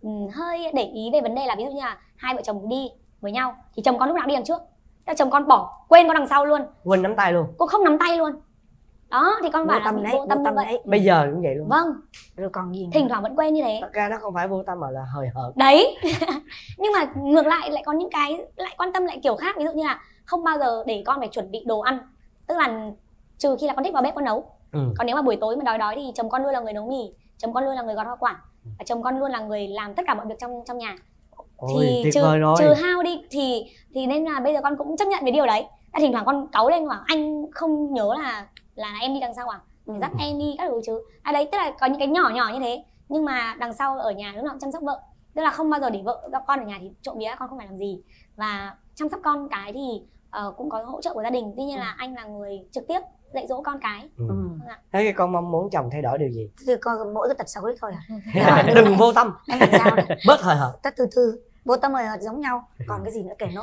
hơi để ý về vấn đề là ví dụ như là hai vợ chồng đi với nhau thì chồng con lúc nào đi đằng trước, tức là chồng con quên con đằng sau luôn, Quên nắm tay luôn. cô không nắm tay luôn. Đó thì con Vô bảo là tâm bị đấy, vô tâm vô như tâm vậy. đấy. Bây giờ cũng vậy luôn. Vâng, Rồi còn gì nữa? thỉnh thoảng vẫn quên như thế. Thật ra nó không phải vô tâm mà là hời hợt. Đấy. Nhưng mà ngược lại có những cái lại quan tâm lại kiểu khác, ví dụ như là không bao giờ để con phải chuẩn bị đồ ăn, tức là trừ khi là con thích vào bếp con nấu. Còn nếu mà buổi tối mà đói thì chồng con luôn là người nấu mì, chồng con luôn là người gọt hoa quả, và chồng con luôn là người làm tất cả mọi việc trong nhà. Ôi, thì tuyệt vời rồi. trừ hao đi thì nên là bây giờ con cũng chấp nhận với điều đấy. Thỉnh thoảng con cáu lên bảo anh không nhớ là em đi đằng sau à, dắt em đi các thứ chứ. Đấy, tức là có những cái nhỏ nhỏ như thế, nhưng mà đằng sau ở nhà lúc nào cũng chăm sóc vợ, tức là không bao giờ để vợ con ở nhà thì trộm vía con không phải làm gì, và chăm sóc con cái thì cũng có hỗ trợ của gia đình. Tuy nhiên là anh là người trực tiếp dạy dỗ con cái. Thế cái con mong muốn chồng thay đổi điều gì? Thì con mỗi cái tật xấu ấy thôi à. Đừng vô tâm, Em làm sao đấy? bớt hời hợt. Tất từ vô tâm hời hợt giống nhau. Còn cái gì nữa kể nốt?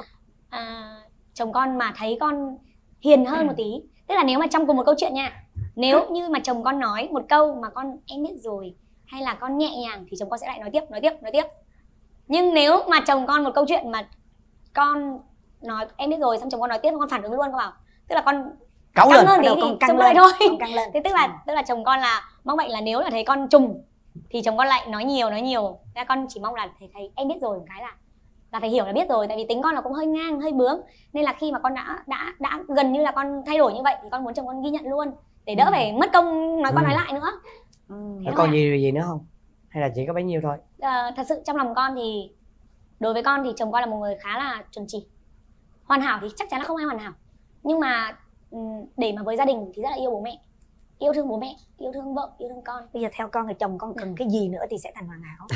Chồng con mà thấy con hiền hơn một tí, tức là nếu mà trong cùng một câu chuyện nha, nếu như mà chồng con nói một câu mà con em biết rồi hay là con nhẹ nhàng thì chồng con sẽ lại nói tiếp. Nhưng nếu mà chồng con một câu chuyện mà con nói em biết rồi xong chồng con nói tiếp, con phản ứng luôn, con bảo tức là con Cáu căng lên. hơn tí Đầu thì con căng chồng lên, lại thôi. con căng lên. Thế tức là chồng con là mong bệnh là nếu là thấy con trùng thì chồng con lại nói nhiều. Thế con chỉ mong là thấy em biết rồi một cái là phải hiểu là biết rồi, tại vì tính con là cũng hơi ngang hơi bướng, nên là khi mà con đã gần như là con thay đổi như vậy thì con muốn chồng con ghi nhận luôn để đỡ phải mất công nói con nói lại nữa. Thế còn gì nữa không? Hay là chỉ có bấy nhiêu thôi? Thật sự trong lòng con thì đối với con thì chồng con là một người khá là chuẩn chỉ. Hoàn hảo thì chắc chắn là không ai hoàn hảo, nhưng mà để mà với gia đình thì rất là yêu bố mẹ, yêu thương bố mẹ, yêu thương vợ, yêu thương con. Bây giờ theo con thì chồng con cần cái gì nữa thì sẽ thành hoàn hảo?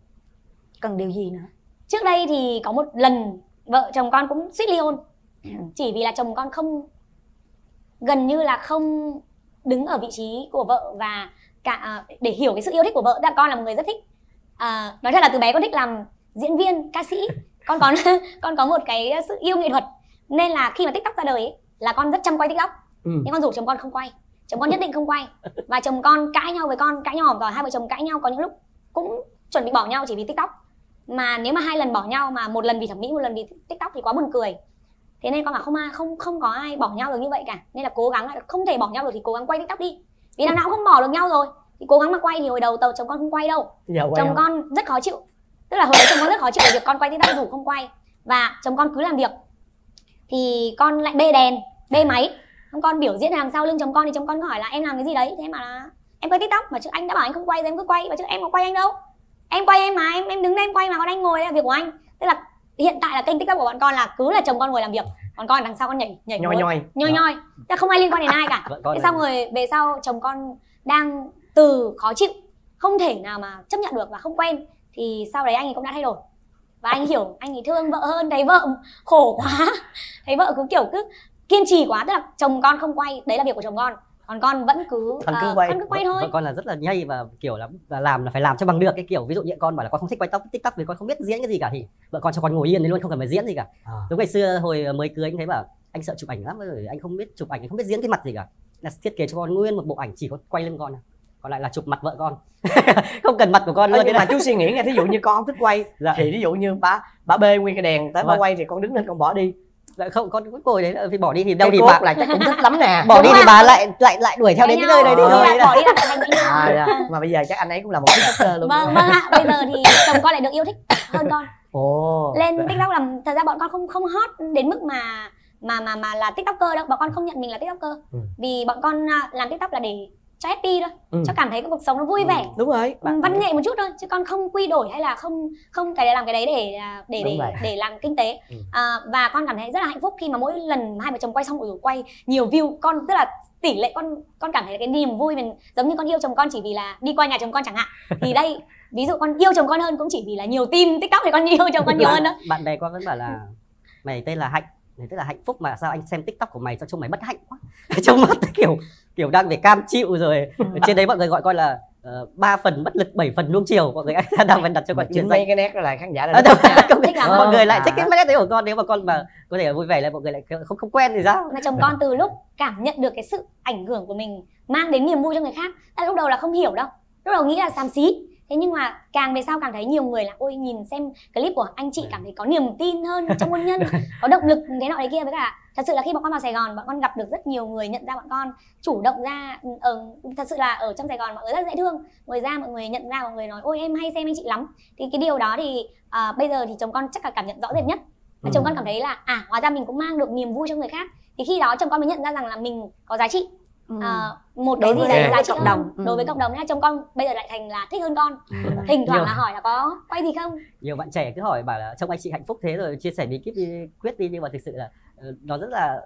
Cần điều gì nữa? Trước đây thì có một lần vợ chồng con cũng suýt ly hôn, chỉ vì là chồng con gần như là không đứng ở vị trí của vợ, và cả để hiểu cái sự yêu thích của vợ. Tức là con là một người rất thích, nói thật là từ bé con thích làm diễn viên, ca sĩ, con có một cái sự yêu nghệ thuật, nên là khi mà TikTok ra đời ấy, là con rất chăm quay TikTok. Nhưng con rủ chồng con không quay, chồng con nhất định không quay, và chồng con cãi nhau với con, cãi nhau hỏng rồi, hai vợ chồng cãi nhau, có những lúc cũng chuẩn bị bỏ nhau chỉ vì TikTok. Mà nếu mà 2 lần bỏ nhau mà 1 lần vì thẩm mỹ, 1 lần vì TikTok thì quá buồn cười. Thế nên con bảo không có ai bỏ nhau được như vậy cả, nên là cố gắng là không thể bỏ nhau được thì cố gắng quay TikTok đi, vì đằng nào cũng không bỏ được nhau rồi thì cố gắng mà quay. Thì hồi đầu chồng con không quay đâu, chồng con rất khó chịu, tức là hồi đấy chồng con rất khó chịu về việc con quay TikTok, rủ không quay, và chồng con cứ làm việc thì con lại bê đèn bê máy, con biểu diễn đằng sau lưng chồng con, thì chồng con hỏi là em làm cái gì đấy, thế mà là em quay TikTok, mà chứ anh đã bảo anh không quay rồi em cứ quay, và chứ em có quay anh đâu, em quay em mà em đứng đây em quay mà, còn anh ngồi đây là việc của anh. Tức là hiện tại là kênh TikTok của bọn con là cứ là chồng con ngồi làm việc, còn con đằng sau con nhảy nhoi, tức không ai liên quan đến ai cả. Thế xong rồi về sau chồng con đang từ khó chịu, không thể nào mà chấp nhận được và không quen, thì sau đấy anh ấy cũng đã thay đổi, và anh hiểu, anh ấy thương vợ hơn, thấy vợ khổ quá, thấy vợ cứ kiểu cứ kiên trì quá, tức là chồng con không quay, đấy là việc của chồng con, còn con vẫn cứ con cứ quay thôi. Vợ con là rất là nhây và kiểu là làm là phải làm cho bằng được cái kiểu, ví dụ như con bảo là con không thích quay TikTok vì con không biết diễn cái gì cả, thì vợ con cho con ngồi yên đấy luôn, không cần phải diễn gì cả. Giống ngày xưa hồi mới cưới anh thấy bảo anh sợ chụp ảnh lắm rồi, anh không biết chụp ảnh, anh không biết diễn cái mặt gì cả, là thiết kế cho con nguyên một bộ ảnh chỉ có quay lưng con, còn lại là chụp mặt vợ con. Không cần mặt của con luôn. Nhưng mà chú suy nghĩ nha, thí dụ như con không thích quay thì ví dụ như bà bê nguyên cái đèn tới bà quay thì con đứng lên con bỏ đi. Dạ không, con cũng ngồi đấy, vì bỏ đi thì đâu thì bà lại chắc cũng thích lắm nè. Bỏ đi thì bà lại đuổi theo đến cái nơi đấy đi. Bỏ đi là thành với nhau. Mà bây giờ chắc anh ấy cũng là một TikToker luôn. Vâng ạ, bây giờ thì chồng con lại được yêu thích hơn con. Lên TikTok làm, thật ra bọn con không hot đến mức mà là TikToker đâu, bọn con không nhận mình là TikToker. Vì bọn con làm TikTok là để cho happy thôi, cho cảm thấy cái cuộc sống nó vui vẻ. Đúng rồi. Văn nghệ một chút thôi, chứ con không quy đổi hay là không cái làm cái đấy để làm kinh tế. Và con cảm thấy rất là hạnh phúc khi mà mỗi lần hai vợ chồng quay xong rồi quay nhiều view, con tức là tỷ lệ con cảm thấy cái niềm vui mình giống như con yêu chồng con chỉ vì là đi qua nhà chồng con chẳng hạn. Thì đây ví dụ con yêu chồng con hơn cũng chỉ vì là nhiều team TikTok thì con yêu chồng con nhiều hơn đó. Bạn bè con vẫn bảo là mày tên là Hạnh, này tức là hạnh phúc mà sao anh xem TikTok của mày sao trông mày bất hạnh quá. Trông mắt kiểu đang phải cam chịu rồi. Trên đấy mọi người gọi con là 3 phần bất lực 7 phần nuông chiều, mọi người đang vẫn đặt cho con chính mấy cái nét đó là khán giả mọi người lại thích cái nét đấy của con. Nếu mà con mà có thể vui vẻ là mọi người lại không quen thì sao. Mà chồng con từ lúc cảm nhận được cái sự ảnh hưởng của mình mang đến niềm vui cho người khác, lúc đầu là không hiểu đâu, lúc đầu nghĩ là xàm xí. Thế nhưng mà càng về sau càng thấy nhiều người là ôi nhìn xem clip của anh chị cảm thấy có niềm tin hơn trong hôn nhân, có động lực thế nọ đấy kia. Với cả thật sự là khi bọn con vào Sài Gòn, bọn con gặp được rất nhiều người nhận ra bọn con chủ động ra. Thật sự là ở trong Sài Gòn mọi người rất dễ thương, người ra mọi người nhận ra, mọi người nói ôi em hay xem anh chị lắm. Thì cái điều đó thì bây giờ thì chồng con chắc là cảm nhận rõ rệt nhất. Chồng con cảm thấy là hóa ra mình cũng mang được niềm vui cho người khác. Thì khi đó chồng con mới nhận ra rằng là mình có giá trị. Một cái gì đấy giá trị cộng đồng. Đối với cộng đồng nên chồng con bây giờ lại thành là thích hơn con. Thỉnh thoảng là hỏi là có quay gì không. Nhiều bạn trẻ cứ hỏi bảo là trông anh chị hạnh phúc thế rồi chia sẻ bí kíp đi quyết đi, nhưng mà thực sự là nó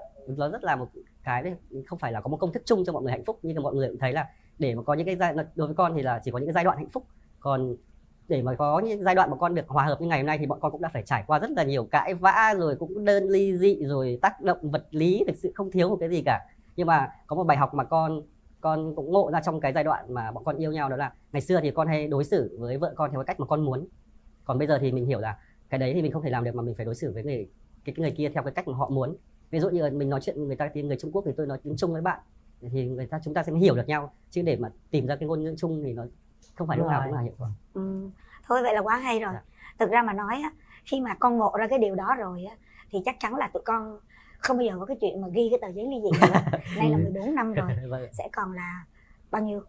rất là một cái đấy, không phải là có một công thức chung cho mọi người hạnh phúc. Nhưng mà mọi người cũng thấy là để mà có những cái đối với con thì là chỉ có những cái giai đoạn hạnh phúc, còn để mà có những giai đoạn mà con được hòa hợp như ngày hôm nay thì bọn con cũng đã phải trải qua rất là nhiều cãi vã rồi, cũng đơn ly dị rồi, tác động vật lý, thực sự không thiếu một cái gì cả. Nhưng mà có một bài học mà con cũng ngộ ra trong cái giai đoạn mà bọn con yêu nhau, đó là ngày xưa thì con hay đối xử với vợ con theo cái cách mà con muốn, còn bây giờ thì mình hiểu là cái đấy thì mình không thể làm được, mà mình phải đối xử với người kia theo cái cách mà họ muốn. Ví dụ như là mình nói chuyện với người ta tiếng người Trung Quốc thì tôi nói tiếng Trung với bạn, thì chúng ta sẽ hiểu được nhau, chứ để mà tìm ra cái ngôn ngữ chung thì nó không phải lúc nào cũng là hiệu quả. Thôi vậy là quá hay rồi. Thực ra mà nói á, khi mà con ngộ ra cái điều đó rồi á, thì chắc chắn là tụi con không bao giờ có cái chuyện mà ghi cái tờ giấy ly dị nữa. Nay là 14 năm rồi, sẽ còn là bao nhiêu?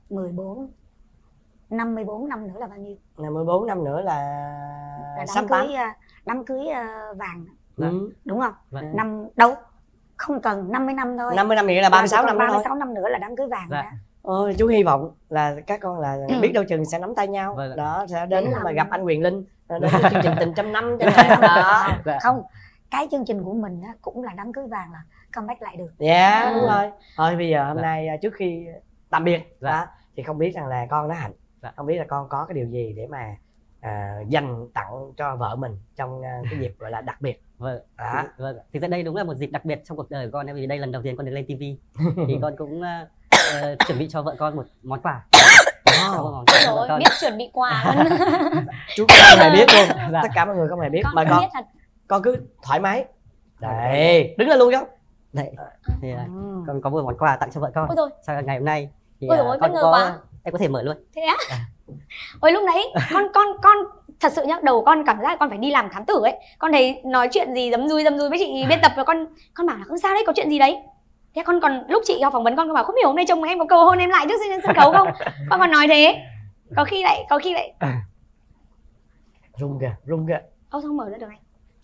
54 năm nữa là bao nhiêu? 14 năm nữa là đám cưới vàng. Đúng không? Năm đâu không cần 50 năm thôi. 50 năm nữa là 36 năm nữa. 36 năm nữa là đám cưới vàng đó. Ôi, chú hy vọng là các con là biết đâu chừng sẽ nắm tay nhau. Đó, sẽ đến mà gặp anh Quyền Linh, đến chương trình Tình Trăm Năm chẳng hạn đó. Không, cái chương trình của mình á, cũng là đám cưới vàng là comeback lại được. Dạ, đúng rồi. Thôi bây giờ hôm nay trước khi tạm biệt thì không biết rằng là con nó Hạnh, không biết là con có cái điều gì để mà dành tặng cho vợ mình trong cái dịp gọi là đặc biệt. Thì đây đúng là một dịp đặc biệt trong cuộc đời của con, vì đây lần đầu tiên con được lên TV thì con cũng chuẩn bị cho vợ con một món quà. Rồi, biết chuẩn bị quà luôn. Chú không hề biết luôn. Tất cả mọi người không hề biết. Mà con cứ thoải mái. Đấy, đứng lên luôn không? Đấy, thì con có một món quà tặng cho vợ con sau ngày hôm nay. Thì con quá. Em có thể mở luôn. Thế á? Ôi lúc đấy con thật sự nhá, đầu con cảm giác con phải đi làm thám tử ấy. Con thấy nói chuyện gì dấm dùi với chị biên tập, và con bảo là không sao đấy, có chuyện gì đấy. Thế con còn lúc chị phỏng vấn con bảo không hiểu hôm nay chồng em có cầu hôn em lại trước sân khấu không? Con còn nói thế. Có khi lại rung kìa. Không mở ra được anh.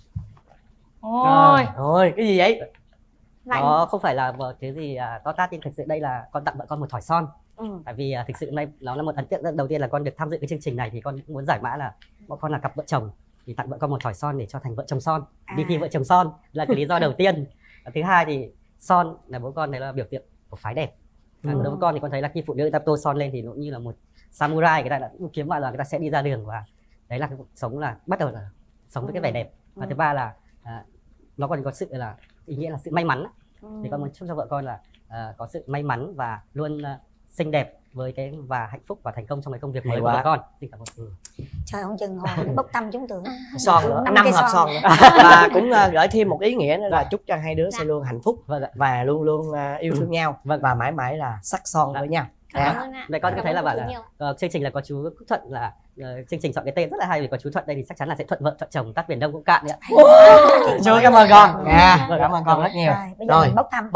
Ôi, cái gì vậy? Nó không phải là cái gì to tát, nhưng thực sự đây là con tặng vợ con một thỏi son. Tại vì thực sự hôm nay nó là một ấn tượng đầu tiên là con được tham dự cái chương trình này, thì con cũng muốn giải mã là bọn con là cặp vợ chồng thì tặng vợ con một thỏi son để cho thành vợ chồng son, đi thi vợ chồng son là cái lý do đầu tiên. Thứ hai thì son là bố con thấy là biểu tượng của phái đẹp. Đối với con thì con thấy là khi phụ nữ người ta tô son lên thì nó như là một samurai, người ta đã kiếm vào là người ta sẽ đi ra đường, và đấy là cái cuộc sống là bắt đầu là sống với cái vẻ đẹp. Và thứ ba là nó còn có sự là ý nghĩa là sự may mắn. Thì con muốn chúc cho vợ con là có sự may mắn và luôn xinh đẹp với cái và hạnh phúc và thành công trong cái công việc mới của vợ con. Xin cảm ơn. Trời không chừng hồi bốc thăm chúng tưởng Son nữa, 5 5 cây hộp son. son nữa. Và cũng gửi thêm một ý nghĩa nữa là chúc cho hai đứa sẽ luôn hạnh phúc Vâng ạ. và luôn luôn yêu thương nhau Vâng. và mãi mãi là sắc son với nhau. Cảm ơn ạ. Vậy con có Cảm thấy ơn là cô bảo chú là nhiều. chương trình là có chú Thuận là chương trình chọn cái tên rất là hay, vì có chú Thuận đây thì chắc chắn là sẽ thuận vợ thuận chồng, tắt biển Đông cũng cạn đấy ạ. Chú cảm ơn con. Cảm ơn con rất nhiều. Rồi bây giờ Rồi. mình bốc thăm.